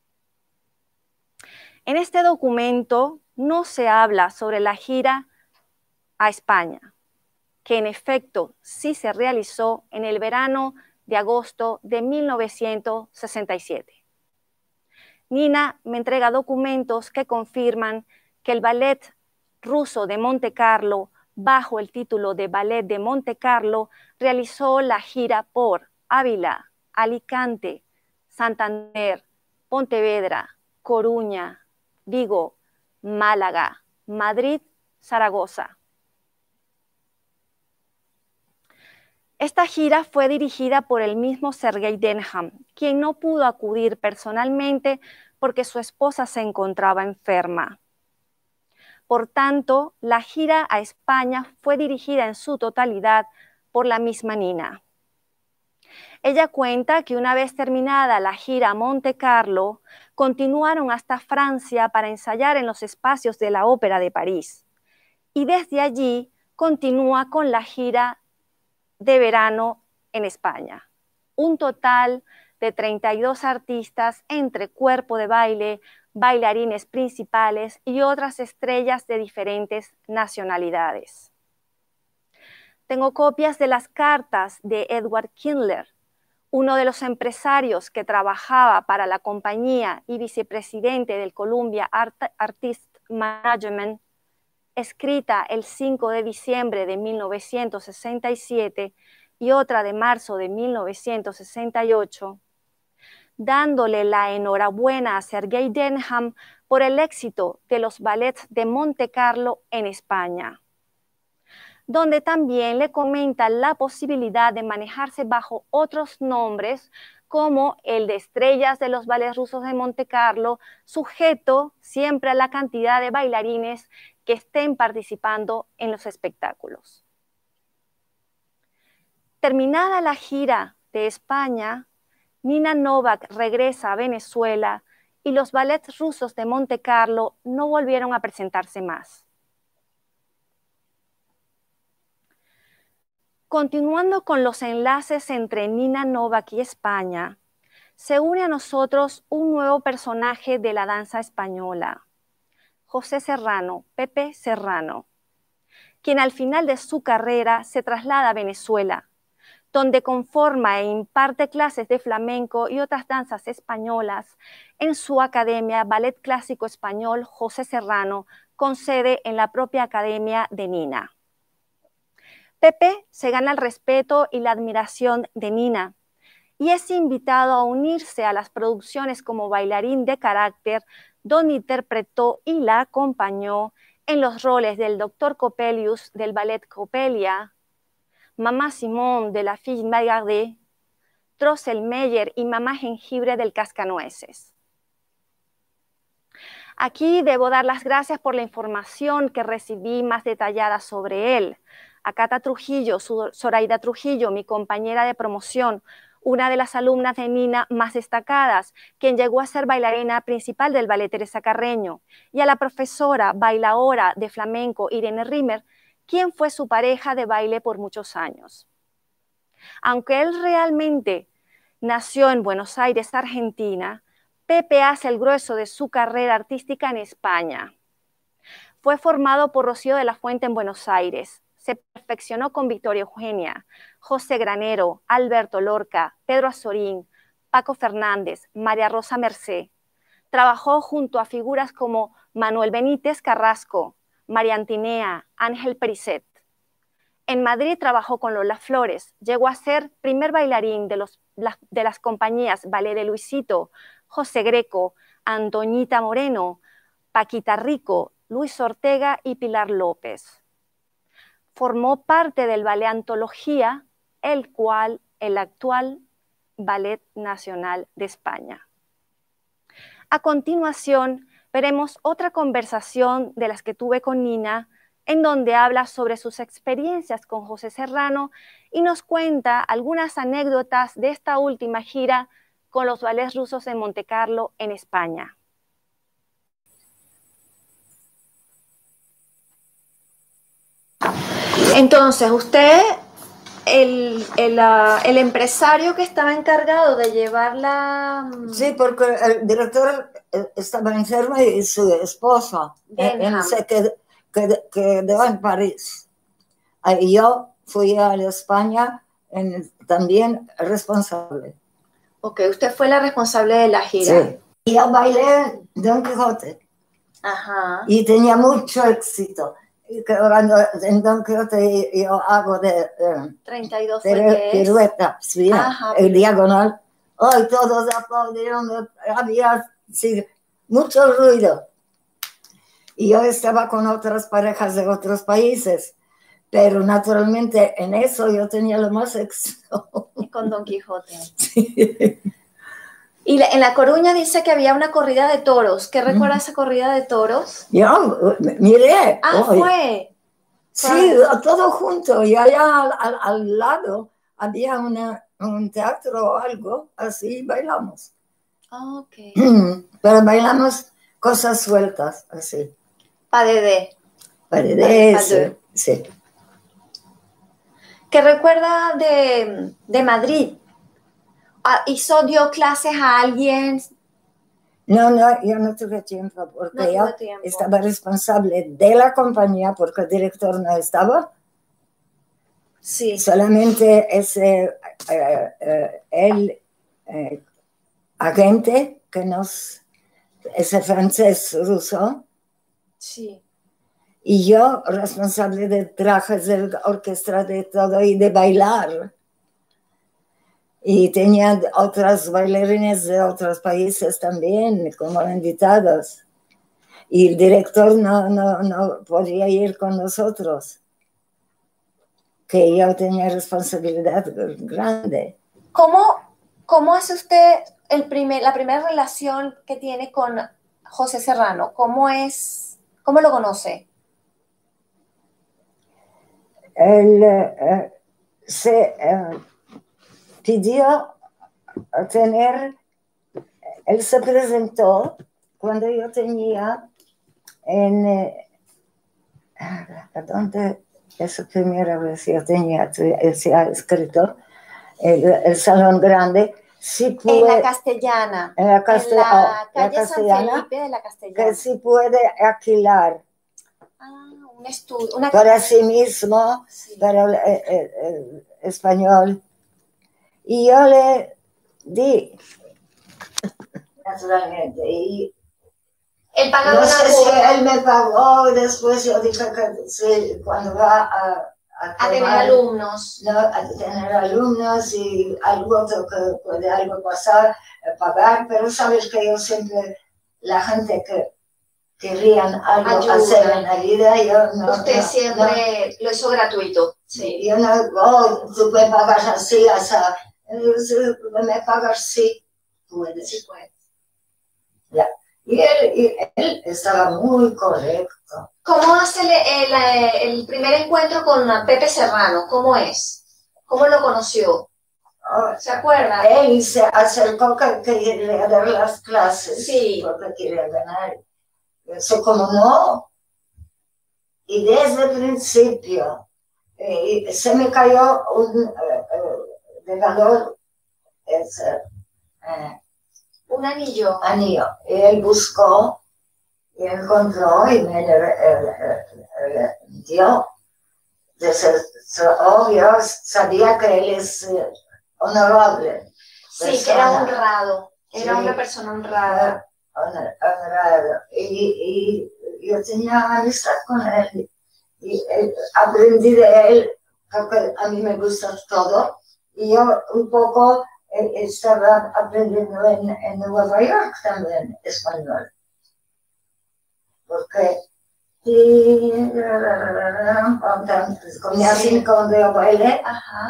En este documento no se habla sobre la gira a España, que en efecto sí se realizó en el verano de agosto de 1967. Nina me entrega documentos que confirman que el ballet ruso de Monte Carlo, bajo el título de Ballet de Monte Carlo, realizó la gira por Ávila, Alicante, Santander, Pontevedra, Coruña, Vigo, Málaga, Madrid, Zaragoza. Esta gira fue dirigida por el mismo Sergei Denham, quien no pudo acudir personalmente porque su esposa se encontraba enferma. Por tanto, la gira a España fue dirigida en su totalidad por la misma Nina. Ella cuenta que una vez terminada la gira a Monte Carlo, continuaron hasta Francia para ensayar en los espacios de la Ópera de París. Y desde allí continúa con la gira de verano en España. Un total de 32 artistas entre cuerpo de baile, bailarines principales y otras estrellas de diferentes nacionalidades. Tengo copias de las cartas de Edward Kindler, uno de los empresarios que trabajaba para la compañía y vicepresidente del Columbia Artist Management, escrita el 5 de diciembre de 1967 y otra de marzo de 1968, dándole la enhorabuena a Sergei Denham por el éxito de los ballets de Montecarlo en España, donde también le comenta la posibilidad de manejarse bajo otros nombres como el de estrellas de los ballets rusos de Montecarlo, sujeto siempre a la cantidad de bailarines que estén participando en los espectáculos. Terminada la gira de España, Nina Novak regresa a Venezuela y los ballets rusos de Montecarlo no volvieron a presentarse más. Continuando con los enlaces entre Nina Novak y España, se une a nosotros un nuevo personaje de la danza española, José Serrano, Pepe Serrano, quien al final de su carrera se traslada a Venezuela, donde conforma e imparte clases de flamenco y otras danzas españolas en su academia Ballet Clásico Español José Serrano, con sede en la propia academia de Nina. Pepe se gana el respeto y la admiración de Nina y es invitado a unirse a las producciones como bailarín de carácter, donde interpretó y la acompañó en los roles del Dr. Coppelius del Ballet Coppelia, Mamá Simone de la Fille Malgardée, Drosselmeyer y Mamá Jengibre del Cascanueces. Aquí debo dar las gracias por la información que recibí más detallada sobre él. A Cata Trujillo, Zoraida Trujillo, mi compañera de promoción, una de las alumnas de Nina más destacadas, quien llegó a ser bailarina principal del Ballet Teresa Carreño, y a la profesora bailaora de flamenco Irene Rimmer, quien fue su pareja de baile por muchos años. Aunque él realmente nació en Buenos Aires, Argentina, Pepe hace el grueso de su carrera artística en España. Fue formado por Rocío de la Fuente en Buenos Aires. Se perfeccionó con Victoria Eugenia, José Granero, Alberto Lorca, Pedro Azorín, Paco Fernández, María Rosa Mercé. Trabajó junto a figuras como Manuel Benítez Carrasco, María Antinea, Ángel Perisset. En Madrid trabajó con Lola Flores. Llegó a ser primer bailarín de las compañías Ballet de Luisito, José Greco, Antoñita Moreno, Paquita Rico, Luis Ortega y Pilar López. Formó parte del Ballet Antología, el actual Ballet Nacional de España. A continuación, veremos otra conversación de las que tuve con Nina, en donde habla sobre sus experiencias con José Serrano y nos cuenta algunas anécdotas de esta última gira con los ballets rusos en Montecarlo, en España. Entonces, usted, el empresario que estaba encargado de llevarla... Sí, porque el director estaba enfermo y su esposa se quedó en París. Y yo fui a España también responsable. Ok, usted fue la responsable de la gira. Sí. Y yo bailé Don Quijote. Ajá. Y tenía mucho éxito. Cuando en Don Quijote yo hago de 32 pirueta, sí, el diagonal. Hoy todos aplaudieron, había sí, mucho ruido. Y yo estaba con otras parejas de otros países, pero naturalmente en eso yo tenía lo más éxito. Con Don Quijote. Sí. Y en La Coruña dice que había una corrida de toros. ¿Qué recuerda esa corrida de toros? Yo miré. Fue. Sí, todo junto. Y allá al lado había un teatro o algo, así bailamos. Ok. Pero bailamos cosas sueltas, así. Padedé. Padedé, sí. ¿Qué recuerda de Madrid? ¿Dio clases a alguien? No, yo no tuve tiempo, porque yo estaba responsable de la compañía, porque el director no estaba. Sí. Solamente el agente ese francés ruso. Sí. Y yo responsable de trajes, de orquesta, de todo y de bailar. Y tenía otras bailarines de otros países también como invitados. Y el director no podía ir con nosotros, que yo tenía responsabilidad grande. ¿Cómo hace usted la primera relación que tiene con José Serrano? ¿Cómo lo conoce? Él se pidió tener, él se presentó cuando yo tenía ¿dónde es la primera vez yo tenía? Él se ha escrito el Salón Grande. Sí puede, en la Castellana. En la calle Castellana, San Felipe de la Castellana. Que sí puede alquilar. Un estudio. Para sí mismo, sí. Para el español. Y yo le di, naturalmente, y él pagaba no sé si él me pagó, después yo dije que sí, cuando va a tener alumnos. No, a tener alumnos y algo otro que puede algo pasar, pagar, pero sabes que yo siempre, la gente que querían algo hacer en la vida, yo no. Usted siempre lo hizo gratuito. Sí. Yo no, tú me pagas así, me pagas sí, puedes. Sí, puedes. Ya. Y él estaba muy correcto. ¿Cómo hace el primer encuentro con Pepe Serrano? ¿Cómo es? ¿Cómo lo conoció? ¿Se acuerda? Él se acercó que quería dar las clases. Sí. Porque quería ganar. Eso como no. Y desde el principio se me cayó de valor un anillo. Y él buscó y encontró y me dio. Obvio, sabía que él es honorable. Sí, persona. Que era honrado. Era una persona honrada. Honrado. Y yo tenía amistad con él. Y aprendí de él, porque a mí me gusta todo. Y yo un poco estaba aprendiendo en Nueva York también español. Porque cuando yo bailé,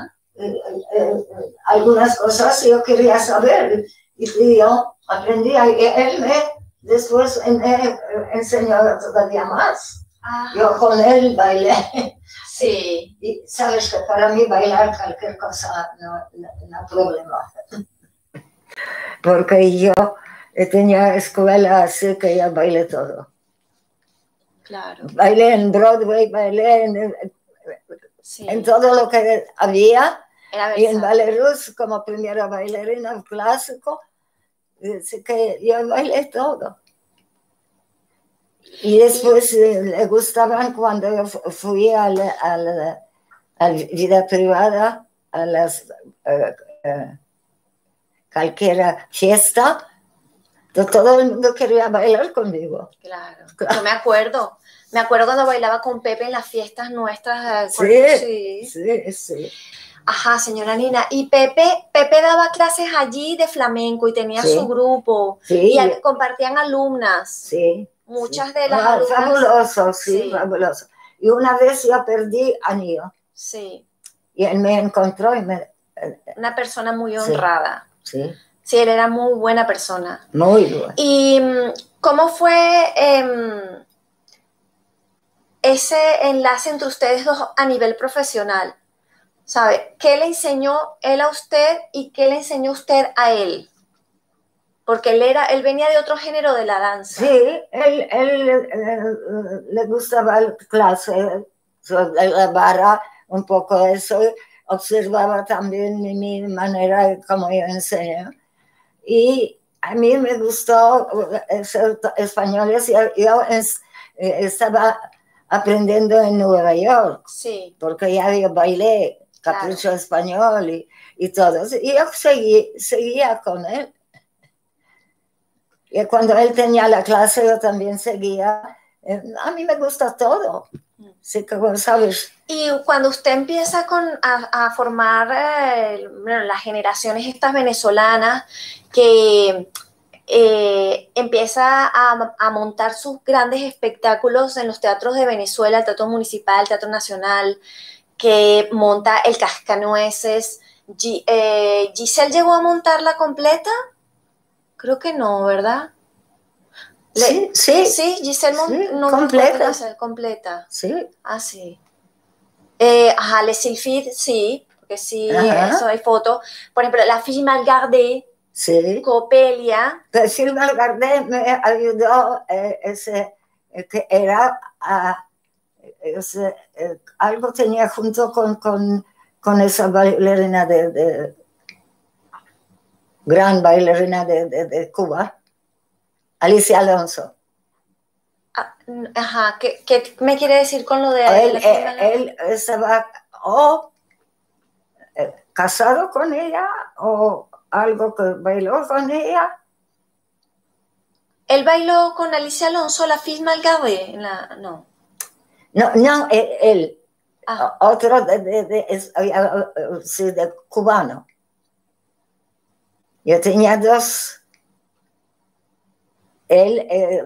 algunas cosas yo quería saber. Y yo aprendí, y él después me enseñó todavía más. Yo con él bailé. Sí. Y sabes que para mí bailar cualquier cosa no hay problema. Porque yo tenía escuela así que yo bailé todo. Claro. Bailé en Broadway, bailé en todo lo que había. Y en Ballet Russe como primera bailarina clásico. Así que yo bailé todo. Y después le gustaban cuando yo fui a la vida privada, a las cualquier fiesta, todo el mundo quería bailar conmigo. Claro. Yo me acuerdo cuando bailaba con Pepe en las fiestas nuestras. Sí. Ajá, señora Nina. Y Pepe daba clases allí de flamenco y tenía su grupo. Sí. Y compartían alumnas. Sí. Muchas de las alumnas. Fabuloso, sí, fabuloso. Y una vez yo perdí a Nio. Sí. Y él me encontró y una persona muy honrada. Sí. Sí, él era muy buena persona. Muy buena. ¿Y cómo fue ese enlace entre ustedes dos a nivel profesional? ¿Sabe? ¿Qué le enseñó él a usted y qué le enseñó usted a él? Porque él venía de otro género de la danza. Sí, él le gustaba la clase, la barra, un poco eso. Observaba también mi manera como yo enseño. Y a mí me gustó ser español. Yo estaba aprendiendo en Nueva York. Sí. Porque ya yo bailé Capricho Español y todo. Y yo seguía con él. Y cuando él tenía la clase, yo también seguía A mí me gusta todo, sí, como sabes. Y cuando usted empieza a formar bueno, las generaciones estas venezolanas que empieza a montar sus grandes espectáculos en los teatros de Venezuela, el Teatro Municipal, el Teatro Nacional, que monta el Cascanueces. ¿Giselle llegó a montarla completa? Creo que no, ¿verdad? Sí, Sí, Giselle sí, no completa. Giselle, completa. Sí. Ah, sí. Ajá, Les Sylphides, sí, porque sí, Ajá. eso hay fotos. Por ejemplo, La Fille Mal Gardée, Sí. Copelia. Pero Phil Gardé me ayudó, que era algo tenía junto con esa bailarina gran bailarina de Cuba, Alicia Alonso. Ajá, ¿qué me quiere decir con lo de Él estaba casado con ella o algo que bailó con ella. ¿Él bailó con Alicia Alonso, La Fille Mal Gardée? No. No, él. Ah. Otro de cubano. Yo tenía dos. Él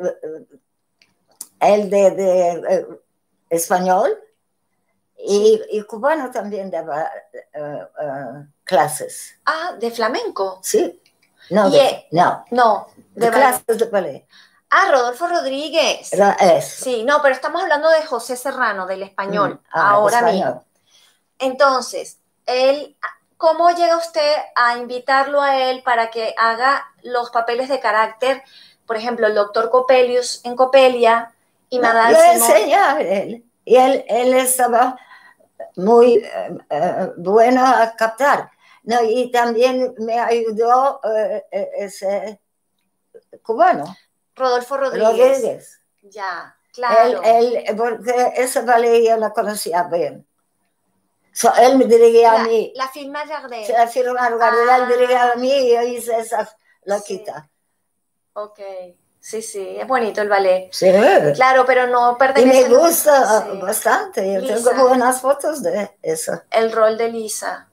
de español y cubano también daba clases. Ah, ¿de flamenco? Sí. No, de clases de ballet. Ah, Rodolfo Rodríguez. Sí, no, pero estamos hablando de José Serrano, del español, ahora mismo. Entonces, ¿cómo llega usted a invitarlo a él para que haga los papeles de carácter? Por ejemplo, el doctor Coppelius en Coppelia y Madame Simón. Yo Simón. enseñé a él y él estaba muy bueno a captar. No, y también me ayudó ese cubano. Rodolfo Rodríguez. Ya, claro. Porque ese ballet yo lo conocía bien. Él me dirigía a mí. La Fille Mal Gardée. La Fille Mal Gardée, él dirigía a mí y yo hice esa loquita. Sí. Ok. Sí, es bonito el ballet. Sí. Claro, pero no pertenece. Y me gusta bastante. Yo Lisa. tengo buenas fotos de eso. El rol de Lisa.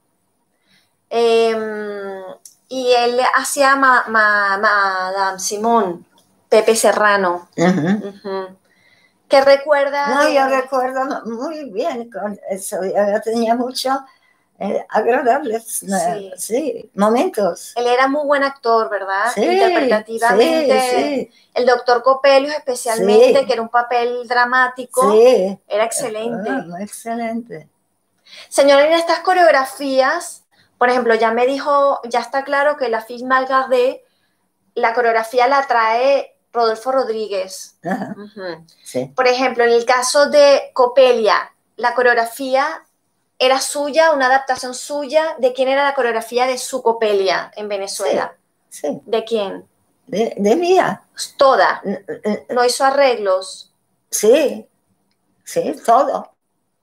Y él hacía Madame Simón, Pepe Serrano. ¿Qué recuerda? No, yo recuerdo muy bien con eso. Yo tenía mucho agradables momentos. Él era muy buen actor, ¿verdad? Sí, interpretativamente. Sí. El doctor Coppelius especialmente, que era un papel dramático. Sí. Era excelente. Muy excelente. Señora, en estas coreografías, por ejemplo, ya me dijo, ya está claro que la Fille Mal Gardée, la coreografía la trae Rodolfo Rodríguez. Sí. Por ejemplo, en el caso de Coppelia, la coreografía era suya, una adaptación suya. ¿De quién era la coreografía de su Coppelia en Venezuela? Sí. ¿De quién? De mía. Toda. ¿No hizo arreglos? Sí, todo.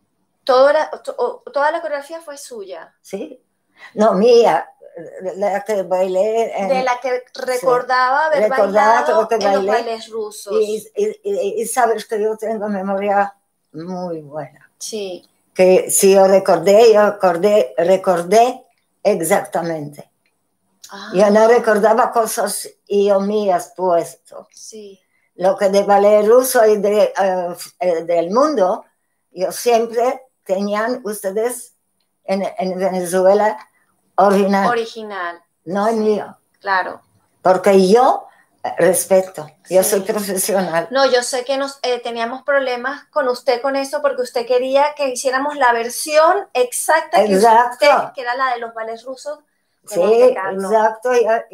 Toda la coreografía fue suya. Sí. No, mía. La que bailé. De la que recordaba haber bailado en los bailes rusos. Y sabes que yo tengo memoria muy buena. Sí. Que si yo recordé exactamente. Yo no recordaba cosas yo mías puesto. Sí. Lo que de ballet ruso y del mundo, yo siempre tenían ustedes en Venezuela original. No es mío. Claro. Porque yo respeto, yo soy profesional. No, yo sé que teníamos problemas con usted con eso porque usted quería que hiciéramos la versión exacta que usted, que era la de los ballets rusos de Monte Carlo. Exacto.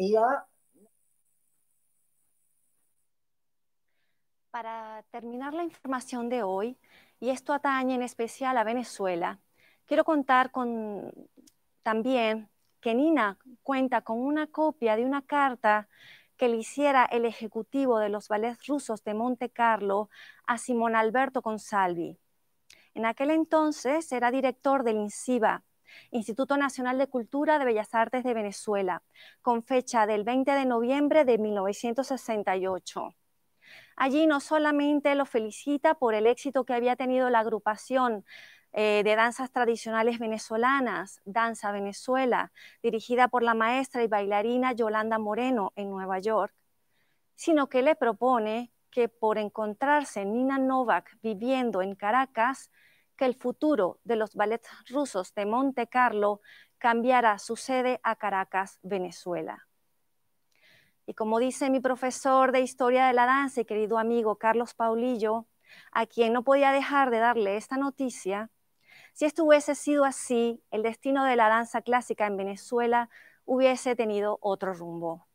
Para terminar la información de hoy, y esto atañe en especial a Venezuela, quiero contar también que Nina cuenta con una copia de una carta que le hiciera el ejecutivo de los ballets rusos de Monte Carlo a Simón Alberto Consalvi. En aquel entonces era director del INSIVA, Instituto Nacional de Cultura de Bellas Artes de Venezuela, con fecha del 20 de noviembre de 1968. Allí no solamente lo felicita por el éxito que había tenido la agrupación de danzas tradicionales venezolanas, Danza Venezuela, dirigida por la maestra y bailarina Yolanda Moreno en Nueva York, sino que le propone que por encontrarse Nina Novak viviendo en Caracas, que el futuro de los ballets rusos de Monte Carlo cambiara su sede a Caracas, Venezuela. Y como dice mi profesor de Historia de la Danza y querido amigo Carlos Paulillo, a quien no podía dejar de darle esta noticia, si esto hubiese sido así, el destino de la danza clásica en Venezuela hubiese tenido otro rumbo.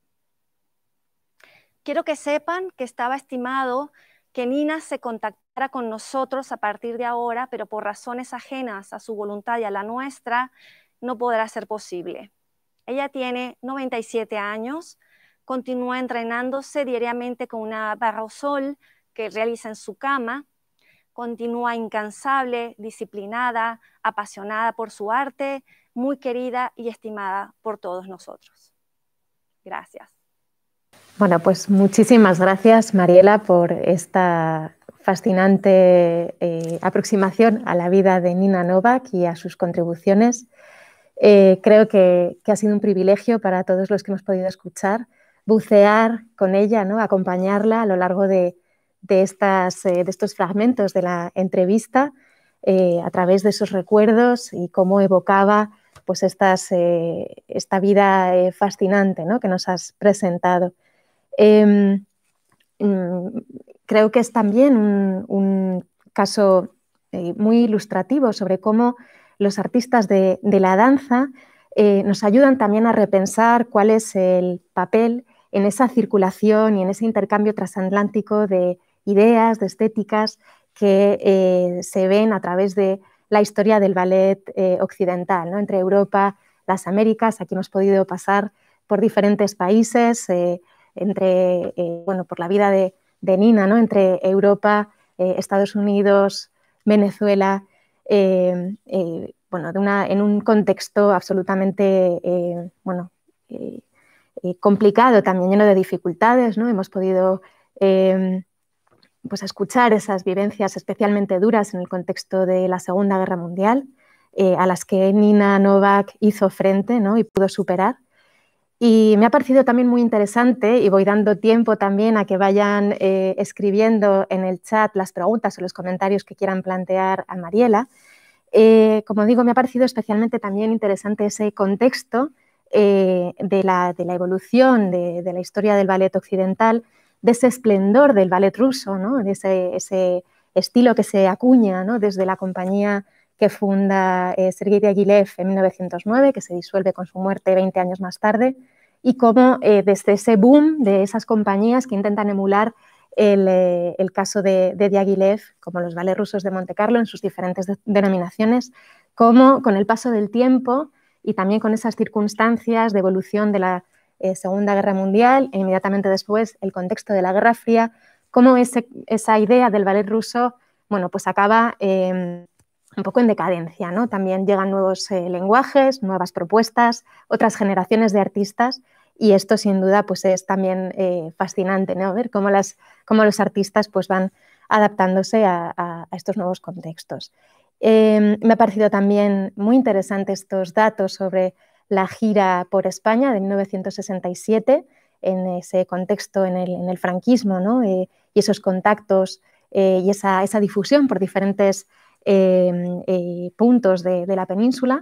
Quiero que sepan que estaba estimado que Nina se contactara con nosotros a partir de ahora, pero por razones ajenas a su voluntad y a la nuestra, no podrá ser posible. Ella tiene 97 años, continúa entrenándose diariamente con una barra au sol que realiza en su cama, continúa incansable, disciplinada, apasionada por su arte, muy querida y estimada por todos nosotros. Gracias. Bueno, pues muchísimas gracias, Mariela, por esta fascinante aproximación a la vida de Nina Novak y a sus contribuciones. Creo que ha sido un privilegio para todos los que hemos podido escuchar, bucear con ella, ¿no? Acompañarla a lo largo de estos fragmentos de la entrevista a través de esos recuerdos y cómo evocaba pues, esta vida fascinante, ¿no? Que nos has presentado. Creo que es también un caso muy ilustrativo sobre cómo los artistas de la danza nos ayudan también a repensar cuál es el papel en esa circulación y en ese intercambio transatlántico de ideas, de estéticas que se ven a través de la historia del ballet occidental, ¿no? Entre Europa, las Américas. Aquí hemos podido pasar por diferentes países, por la vida de Nina, ¿no? Entre Europa, Estados Unidos, Venezuela, en un contexto absolutamente complicado, también lleno de dificultades, ¿no? Hemos podido escuchar esas vivencias especialmente duras en el contexto de la Segunda Guerra Mundial, a las que Nina Novak hizo frente, ¿no? Y pudo superar. Y me ha parecido también muy interesante, y voy dando tiempo también a que vayan escribiendo en el chat las preguntas o los comentarios que quieran plantear a Mariela. Como digo, me ha parecido especialmente también interesante ese contexto de la evolución de la historia del ballet occidental, de ese esplendor del ballet ruso, ¿no? De ese estilo que se acuña, ¿no? Desde la compañía que funda Sergei Diaghilev en 1909, que se disuelve con su muerte 20 años más tarde, y cómo desde ese boom de esas compañías que intentan emular el caso de Diaghilev, como los ballets rusos de Monte Carlo en sus diferentes denominaciones, cómo con el paso del tiempo y también con esas circunstancias de evolución de la Segunda Guerra Mundial e inmediatamente después el contexto de la Guerra Fría, cómo esa idea del ballet ruso, bueno, pues acaba un poco en decadencia, ¿no? También llegan nuevos lenguajes, nuevas propuestas, otras generaciones de artistas, y esto sin duda pues es también fascinante, ¿no? Ver cómo los artistas pues van adaptándose a estos nuevos contextos. Me ha parecido también muy interesante estos datos sobre la gira por España de 1967, en ese contexto, en el franquismo, ¿no? Y esos contactos y esa difusión por diferentes puntos de la península,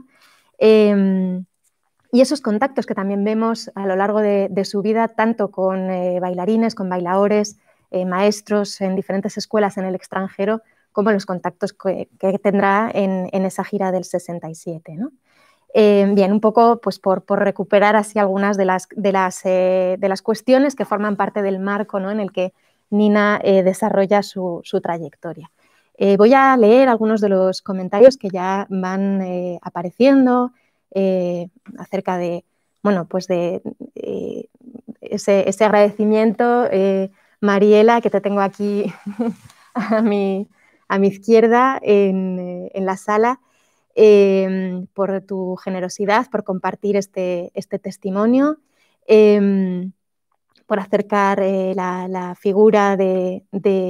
y esos contactos que también vemos a lo largo de su vida, tanto con bailarines, con bailaores, maestros en diferentes escuelas en el extranjero, como los contactos que tendrá en esa gira del 67, ¿no? Bien, un poco pues, por recuperar así algunas de las cuestiones que forman parte del marco, ¿no? En el que Nina desarrolla su trayectoria. Voy a leer algunos de los comentarios que ya van apareciendo acerca de, bueno, pues de ese agradecimiento, Mariela, que te tengo aquí a mi izquierda en la sala, por tu generosidad, por compartir este testimonio. por acercar la figura de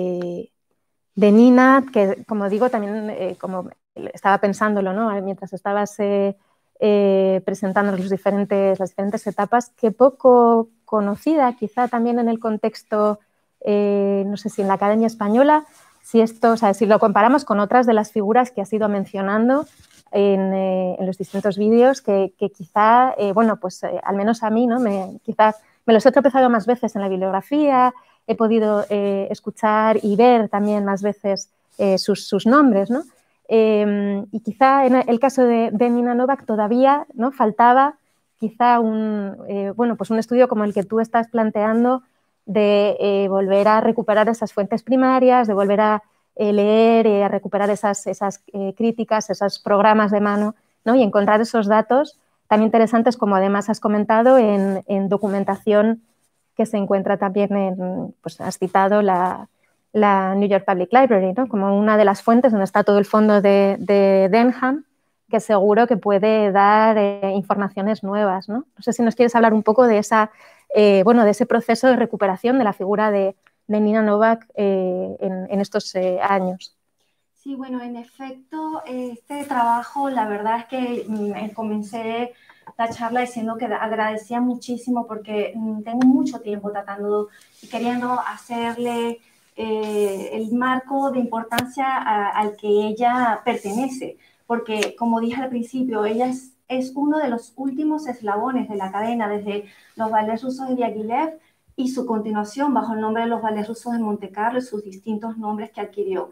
Nina, que como digo, también como estaba pensándolo, ¿no? Mientras estabas presentando las diferentes etapas, que poco conocida, quizá también en el contexto, no sé si en la Academia Española, si esto, o sea, si lo comparamos con otras de las figuras que has ido mencionando en los distintos vídeos, que quizá, bueno, pues al menos a mí, ¿no? Quizá me los he tropezado más veces en la bibliografía, he podido escuchar y ver también más veces sus nombres, ¿no? Y quizá en el caso de Nina Novak todavía, ¿no?, faltaba quizá bueno, pues un estudio como el que tú estás planteando de volver a recuperar esas fuentes primarias, de volver a leer y a recuperar esas críticas, esos programas de mano, ¿no?, y encontrar esos datos tan interesantes como además has comentado en documentación que se encuentra también pues has citado la New York Public Library, ¿no?, como una de las fuentes donde está todo el fondo de Denham, que seguro que puede dar informaciones nuevas, ¿no? No sé si nos quieres hablar un poco de bueno, de ese proceso de recuperación de la figura de Nina Novak en estos años. Sí, bueno, en efecto, este trabajo, la verdad es que comencé la charla diciendo que agradecía muchísimo porque tengo mucho tiempo tratando y queriendo hacerle el marco de importancia al que ella pertenece, porque como dije al principio, ella es uno de los últimos eslabones de la cadena, desde los ballets rusos de Diaghilev y su continuación bajo el nombre de los ballets rusos de Montecarlo y sus distintos nombres que adquirió.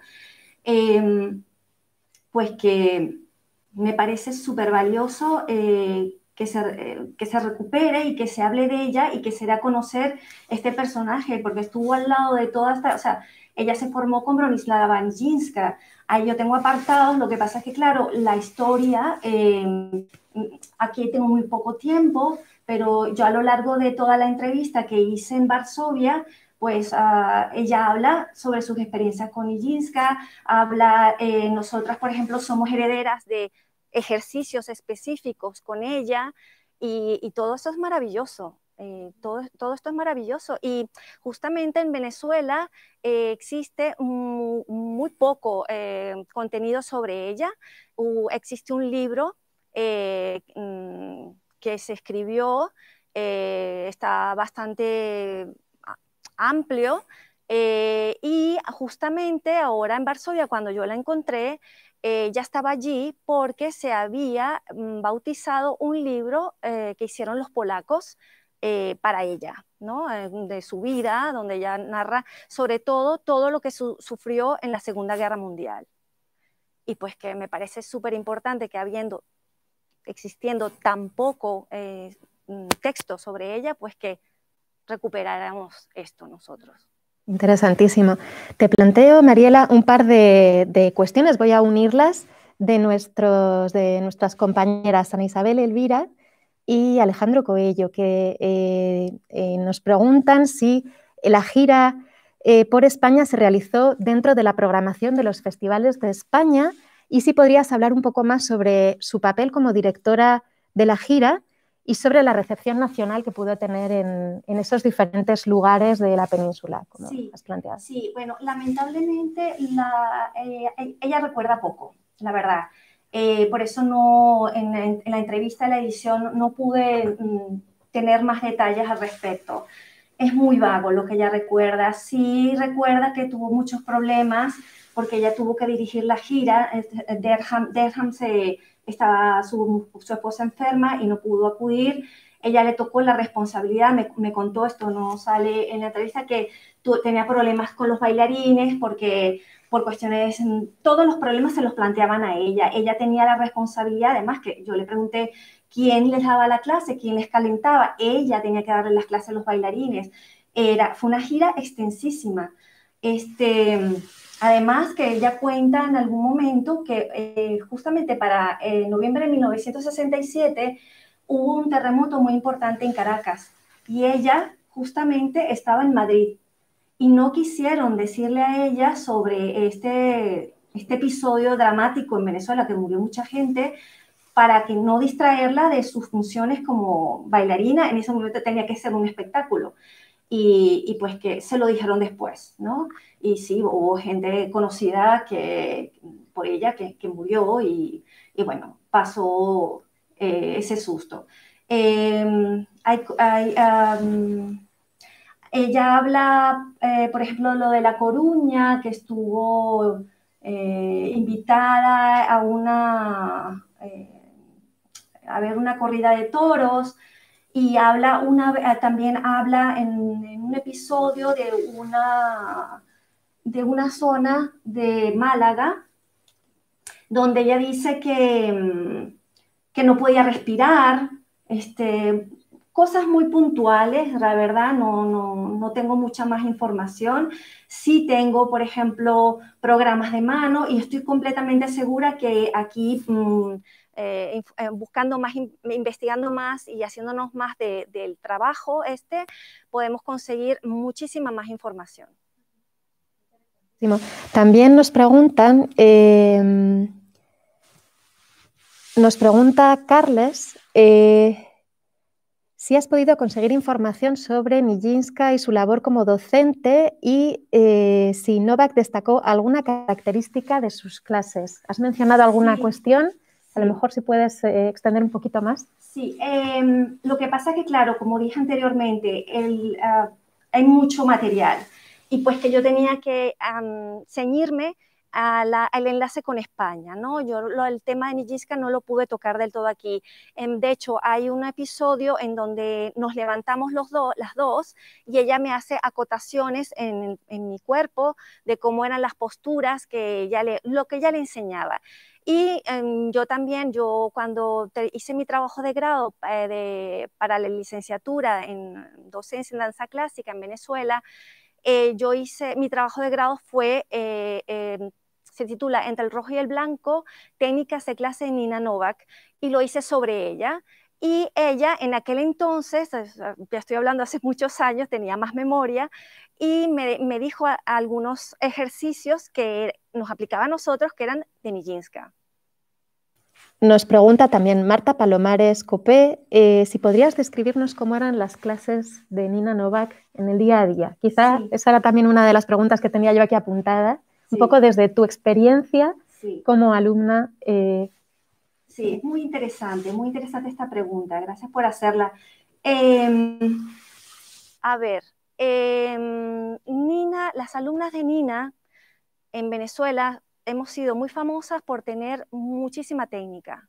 Pues que me parece súper valioso que se recupere y que se hable de ella y que se dé a conocer este personaje, porque estuvo al lado de toda esta, o sea, ella se formó con Bronislava Nijinská. Ahí yo tengo apartados, lo que pasa es que, claro, la historia, aquí tengo muy poco tiempo, pero yo a lo largo de toda la entrevista que hice en Varsovia, pues ella habla sobre sus experiencias con Nijinská, habla, nosotras, por ejemplo, somos herederas de ejercicios específicos con ella y todo eso es maravilloso. Todo esto es maravilloso y justamente en Venezuela existe muy poco contenido sobre ella. Existe un libro que se escribió, está bastante amplio y justamente ahora en Varsovia, cuando yo la encontré, ya estaba allí porque se había bautizado un libro que hicieron los polacos para ella, ¿no? De su vida, donde ella narra sobre todo lo que sufrió en la Segunda Guerra Mundial. Y pues que me parece súper importante que existiendo tan poco texto sobre ella, pues que recuperáramos esto nosotros. Interesantísimo. Te planteo, Mariela, un par de cuestiones, voy a unirlas de nuestras compañeras Ana Isabel Elvira y Alejandro Coello, que nos preguntan si la gira por España se realizó dentro de la programación de los festivales de España y si podrías hablar un poco más sobre su papel como directora de la gira y sobre la recepción nacional que pudo tener en esos diferentes lugares de la península, como has planteado. Sí, bueno, lamentablemente ella recuerda poco, la verdad. Por eso no, en la entrevista, en la edición, no pude tener más detalles al respecto. Es muy vago lo que ella recuerda. Sí recuerda que tuvo muchos problemas porque ella tuvo que dirigir la gira. Derham estaba su esposa enferma y no pudo acudir. Ella le tocó la responsabilidad, me contó, esto no sale en la entrevista, que tenía problemas con los bailarines porque por cuestiones, todos los problemas se los planteaban a ella. Ella tenía la responsabilidad, además que yo le pregunté quién les daba la clase, quién les calentaba. Ella tenía que darle las clases a los bailarines. Fue una gira extensísima. Además que ella cuenta en algún momento que justamente para noviembre de 1967 hubo un terremoto muy importante en Caracas y ella justamente estaba en Madrid y no quisieron decirle a ella sobre este episodio dramático en Venezuela que murió mucha gente para que no distraerla de sus funciones como bailarina. En ese momento tenía que ser un espectáculo. y pues que se lo dijeron después, ¿no? Y sí, hubo gente conocida por ella que murió y bueno, pasó ese susto. Ella habla, por ejemplo, lo de La Coruña, que estuvo invitada a ver una corrida de toros, y también habla en un episodio de una zona de Málaga, donde ella dice que no podía respirar, cosas muy puntuales, la verdad, no tengo mucha más información. Sí tengo, por ejemplo, programas de mano y estoy completamente segura que aquí, buscando más, investigando más y haciéndonos más del trabajo, podemos conseguir muchísima más información. También nos preguntan, Carles, si has podido conseguir información sobre Nijinská y su labor como docente y si Novák destacó alguna característica de sus clases. ¿Has mencionado alguna cuestión? A lo mejor si puedes extender un poquito más. Sí, lo que pasa es que, claro, como dije anteriormente, hay mucho material y pues que yo tenía que ceñirme al enlace con España, ¿no? El tema de Nijinská no lo pude tocar del todo aquí. De hecho, hay un episodio en donde nos levantamos las dos y ella me hace acotaciones en mi cuerpo de cómo eran las posturas lo que ella le enseñaba. Y yo también, cuando hice mi trabajo de grado para la licenciatura en docencia en danza clásica en Venezuela, mi trabajo de grado se titula Entre el rojo y el blanco, técnicas de clase de Nina Novák, y lo hice sobre ella. Y ella en aquel entonces, ya estoy hablando hace muchos años, tenía más memoria, y me dijo algunos ejercicios que nos aplicaba a nosotros que eran de Nijinská. Nos pregunta también Marta Palomares Copé si podrías describirnos cómo eran las clases de Nina Novák en el día a día. Quizá esa era también una de las preguntas que tenía yo aquí apuntada, un poco desde tu experiencia como alumna. Sí, es muy interesante esta pregunta. Gracias por hacerla. A ver, las alumnas de Nina en Venezuela hemos sido muy famosas por tener muchísima técnica.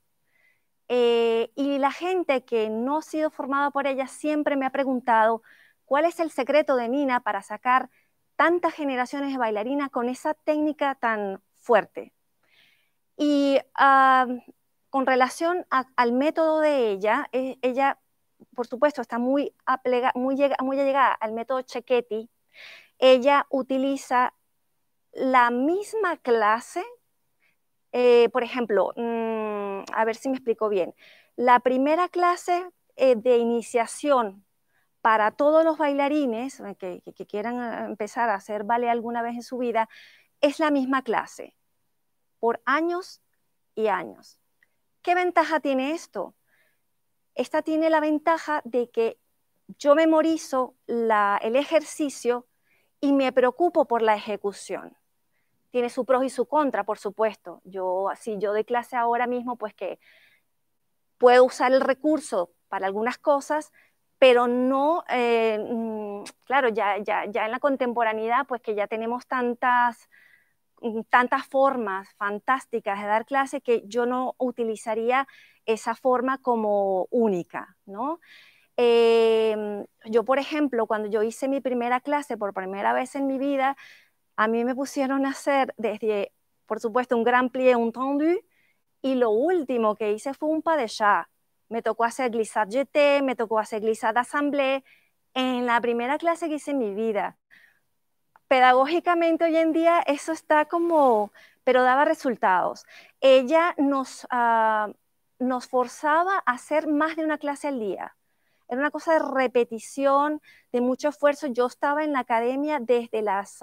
Y la gente que no ha sido formada por ella siempre me ha preguntado cuál es el secreto de Nina para sacar tantas generaciones de bailarinas con esa técnica tan fuerte. Y con relación al método de ella, por supuesto, está muy allegada al método Cecchetti. Ella utiliza la misma clase. Por ejemplo, a ver si me explico bien. La primera clase de iniciación para todos los bailarines que quieran empezar a hacer ballet alguna vez en su vida es la misma clase, por años y años. ¿Qué ventaja tiene esto? Esta tiene la ventaja de que yo memorizo el ejercicio y me preocupo por la ejecución. Tiene su pros y su contra, por supuesto. Si yo doy clase ahora mismo, pues que puedo usar el recurso para algunas cosas, pero no, claro, ya en la contemporaneidad, pues que ya tenemos tantas formas fantásticas de dar clase que yo no utilizaría esa forma como única, ¿no? Yo, por ejemplo, cuando yo hice mi primera clase por primera vez en mi vida, a mí me pusieron a hacer desde, por supuesto, un grand plié, un tendu, y lo último que hice fue un pas de chat. Me tocó hacer glissade jeté, me tocó hacer glissade assemblée en la primera clase que hice en mi vida. Pedagógicamente hoy en día eso está pero daba resultados. Ella nos forzaba a hacer más de una clase al día. Era una cosa de repetición, de mucho esfuerzo. Yo estaba en la academia desde las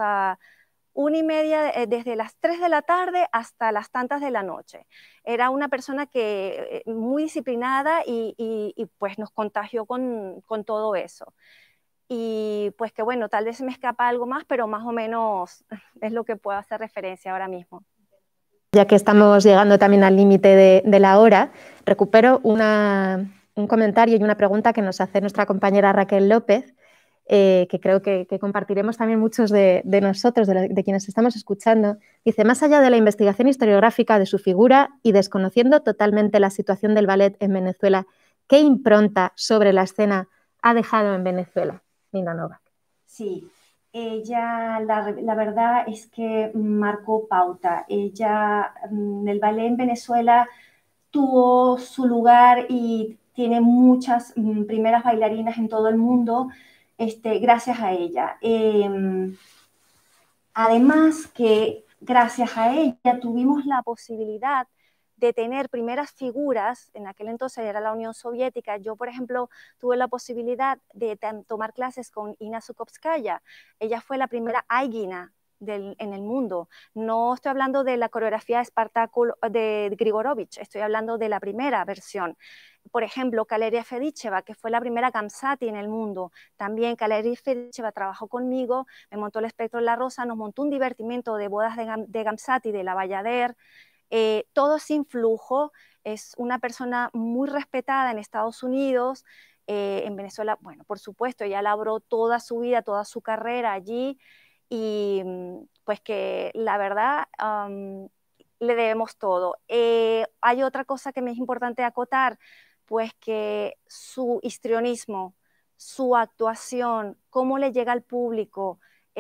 1:30, desde las 3 de la tarde hasta las tantas de la noche. Era una persona muy disciplinada y pues nos contagió con todo eso. y pues que bueno, tal vez se me escapa algo más, pero más o menos es lo que puedo hacer referencia ahora mismo. Ya que estamos llegando también al límite de la hora, recupero un comentario y una pregunta que nos hace nuestra compañera Raquel López, que creo que compartiremos también muchos de nosotros, de quienes estamos escuchando. Dice, más allá de la investigación historiográfica de su figura y desconociendo totalmente la situación del ballet en Venezuela, ¿qué impronta sobre la escena ha dejado en Venezuela, Nina Novak? Sí, ella, la verdad es que marcó pauta. Ella, el ballet en Venezuela tuvo su lugar y tiene muchas primeras bailarinas en todo el mundo, gracias a ella. Además que gracias a ella tuvimos la posibilidad de tener primeras figuras, en aquel entonces era la Unión Soviética. Yo, por ejemplo, tuve la posibilidad de tomar clases con Ina Sukovskaya. Ella fue la primera Aigina en el mundo. No estoy hablando de la coreografía de Spartaco de Grigorovich, estoy hablando de la primera versión. Por ejemplo, Kaleria Fedicheva, que fue la primera Gamsati en el mundo. También Kaleria Fedicheva trabajó conmigo, me montó el Espectro de la Rosa, nos montó un divertimento de bodas de Gamsati, de la Bayader, todo sin flujo. Es una persona muy respetada en Estados Unidos, en Venezuela, bueno, por supuesto, ella labró toda su vida, toda su carrera allí, y pues que la verdad le debemos todo. Hay otra cosa que me es importante acotar, pues que su histrionismo, su actuación, cómo le llega al público,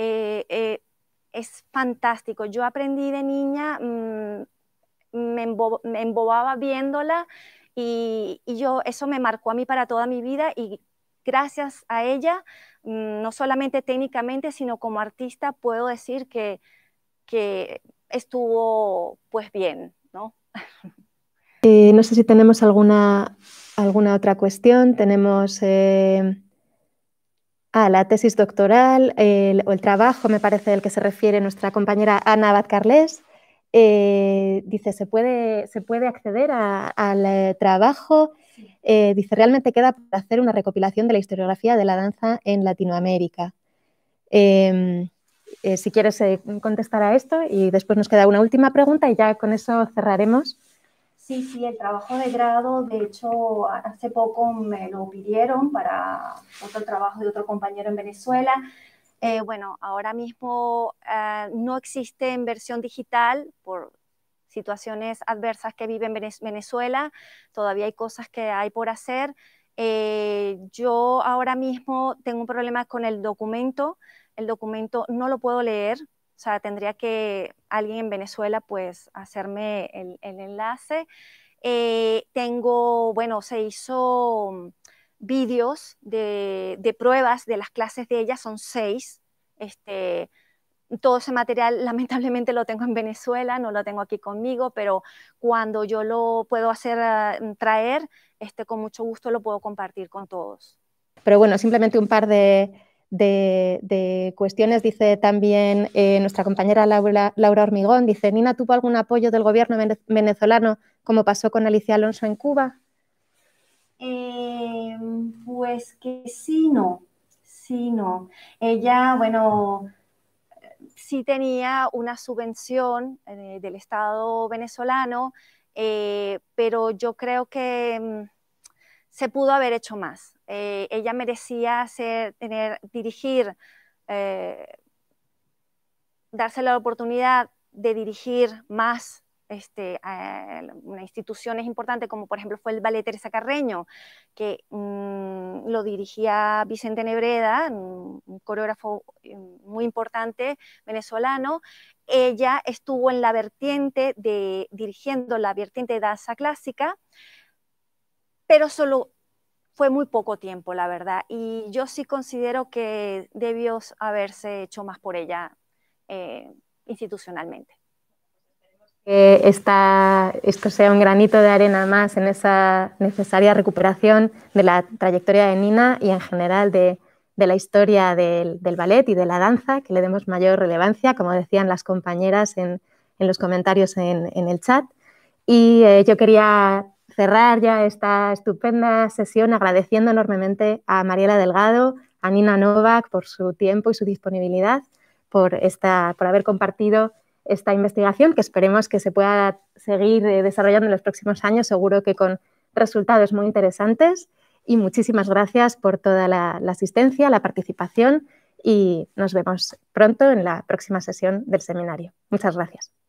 es fantástico. Yo aprendí de niña, me embobaba viéndola y eso me marcó a mí para toda mi vida, y gracias a ella, no solamente técnicamente, sino como artista, puedo decir que estuvo pues bien, ¿no? No sé si tenemos alguna otra cuestión. Tenemos la tesis doctoral o el trabajo, me parece, del que se refiere nuestra compañera Ana Abad-Carles. Dice, ¿se puede acceder al trabajo? Dice, realmente queda por hacer una recopilación de la historiografía de la danza en Latinoamérica. Si quieres contestar a esto, y después nos queda una última pregunta y ya con eso cerraremos. Sí, el trabajo de grado, de hecho, hace poco me lo pidieron para otro trabajo de otro compañero en Venezuela. Bueno, ahora mismo no existe en versión digital por situaciones adversas que vive en Venezuela. Todavía hay cosas que hay por hacer. Yo ahora mismo tengo un problema con el documento. El documento no lo puedo leer. O sea, tendría que alguien en Venezuela pues hacerme el enlace. Bueno, se hizo vídeos de pruebas de las clases de ella, son 6. Todo ese material lamentablemente lo tengo en Venezuela, no lo tengo aquí conmigo, pero cuando yo lo puedo hacer traer, con mucho gusto lo puedo compartir con todos. Pero bueno, simplemente un par de cuestiones. Dice también nuestra compañera Laura Hormigón, dice, ¿Nina tuvo algún apoyo del gobierno venezolano como pasó con Alicia Alonso en Cuba? Pues que sí, no. Ella, bueno, sí tenía una subvención del Estado venezolano, pero yo creo que se pudo haber hecho más. Ella merecía dirigir, darse la oportunidad de dirigir más unas instituciones importantes, como por ejemplo fue el Ballet Teresa Carreño, que lo dirigía Vicente Nebreda, un coreógrafo muy importante venezolano. Ella estuvo en la vertiente dirigiendo la vertiente de danza clásica, pero solo fue muy poco tiempo, la verdad, y yo sí considero que debió haberse hecho más por ella institucionalmente. Que esto sea un granito de arena más en esa necesaria recuperación de la trayectoria de Nina y en general de la historia del ballet y de la danza, que le demos mayor relevancia, como decían las compañeras en los comentarios en el chat. Y yo quería cerrar ya esta estupenda sesión agradeciendo enormemente a Mariela Delgado, a Nina Novak por su tiempo y su disponibilidad, por haber compartido esta investigación, que esperemos que se pueda seguir desarrollando en los próximos años, seguro que con resultados muy interesantes. Y muchísimas gracias por toda la asistencia, la participación, y nos vemos pronto en la próxima sesión del seminario. Muchas gracias.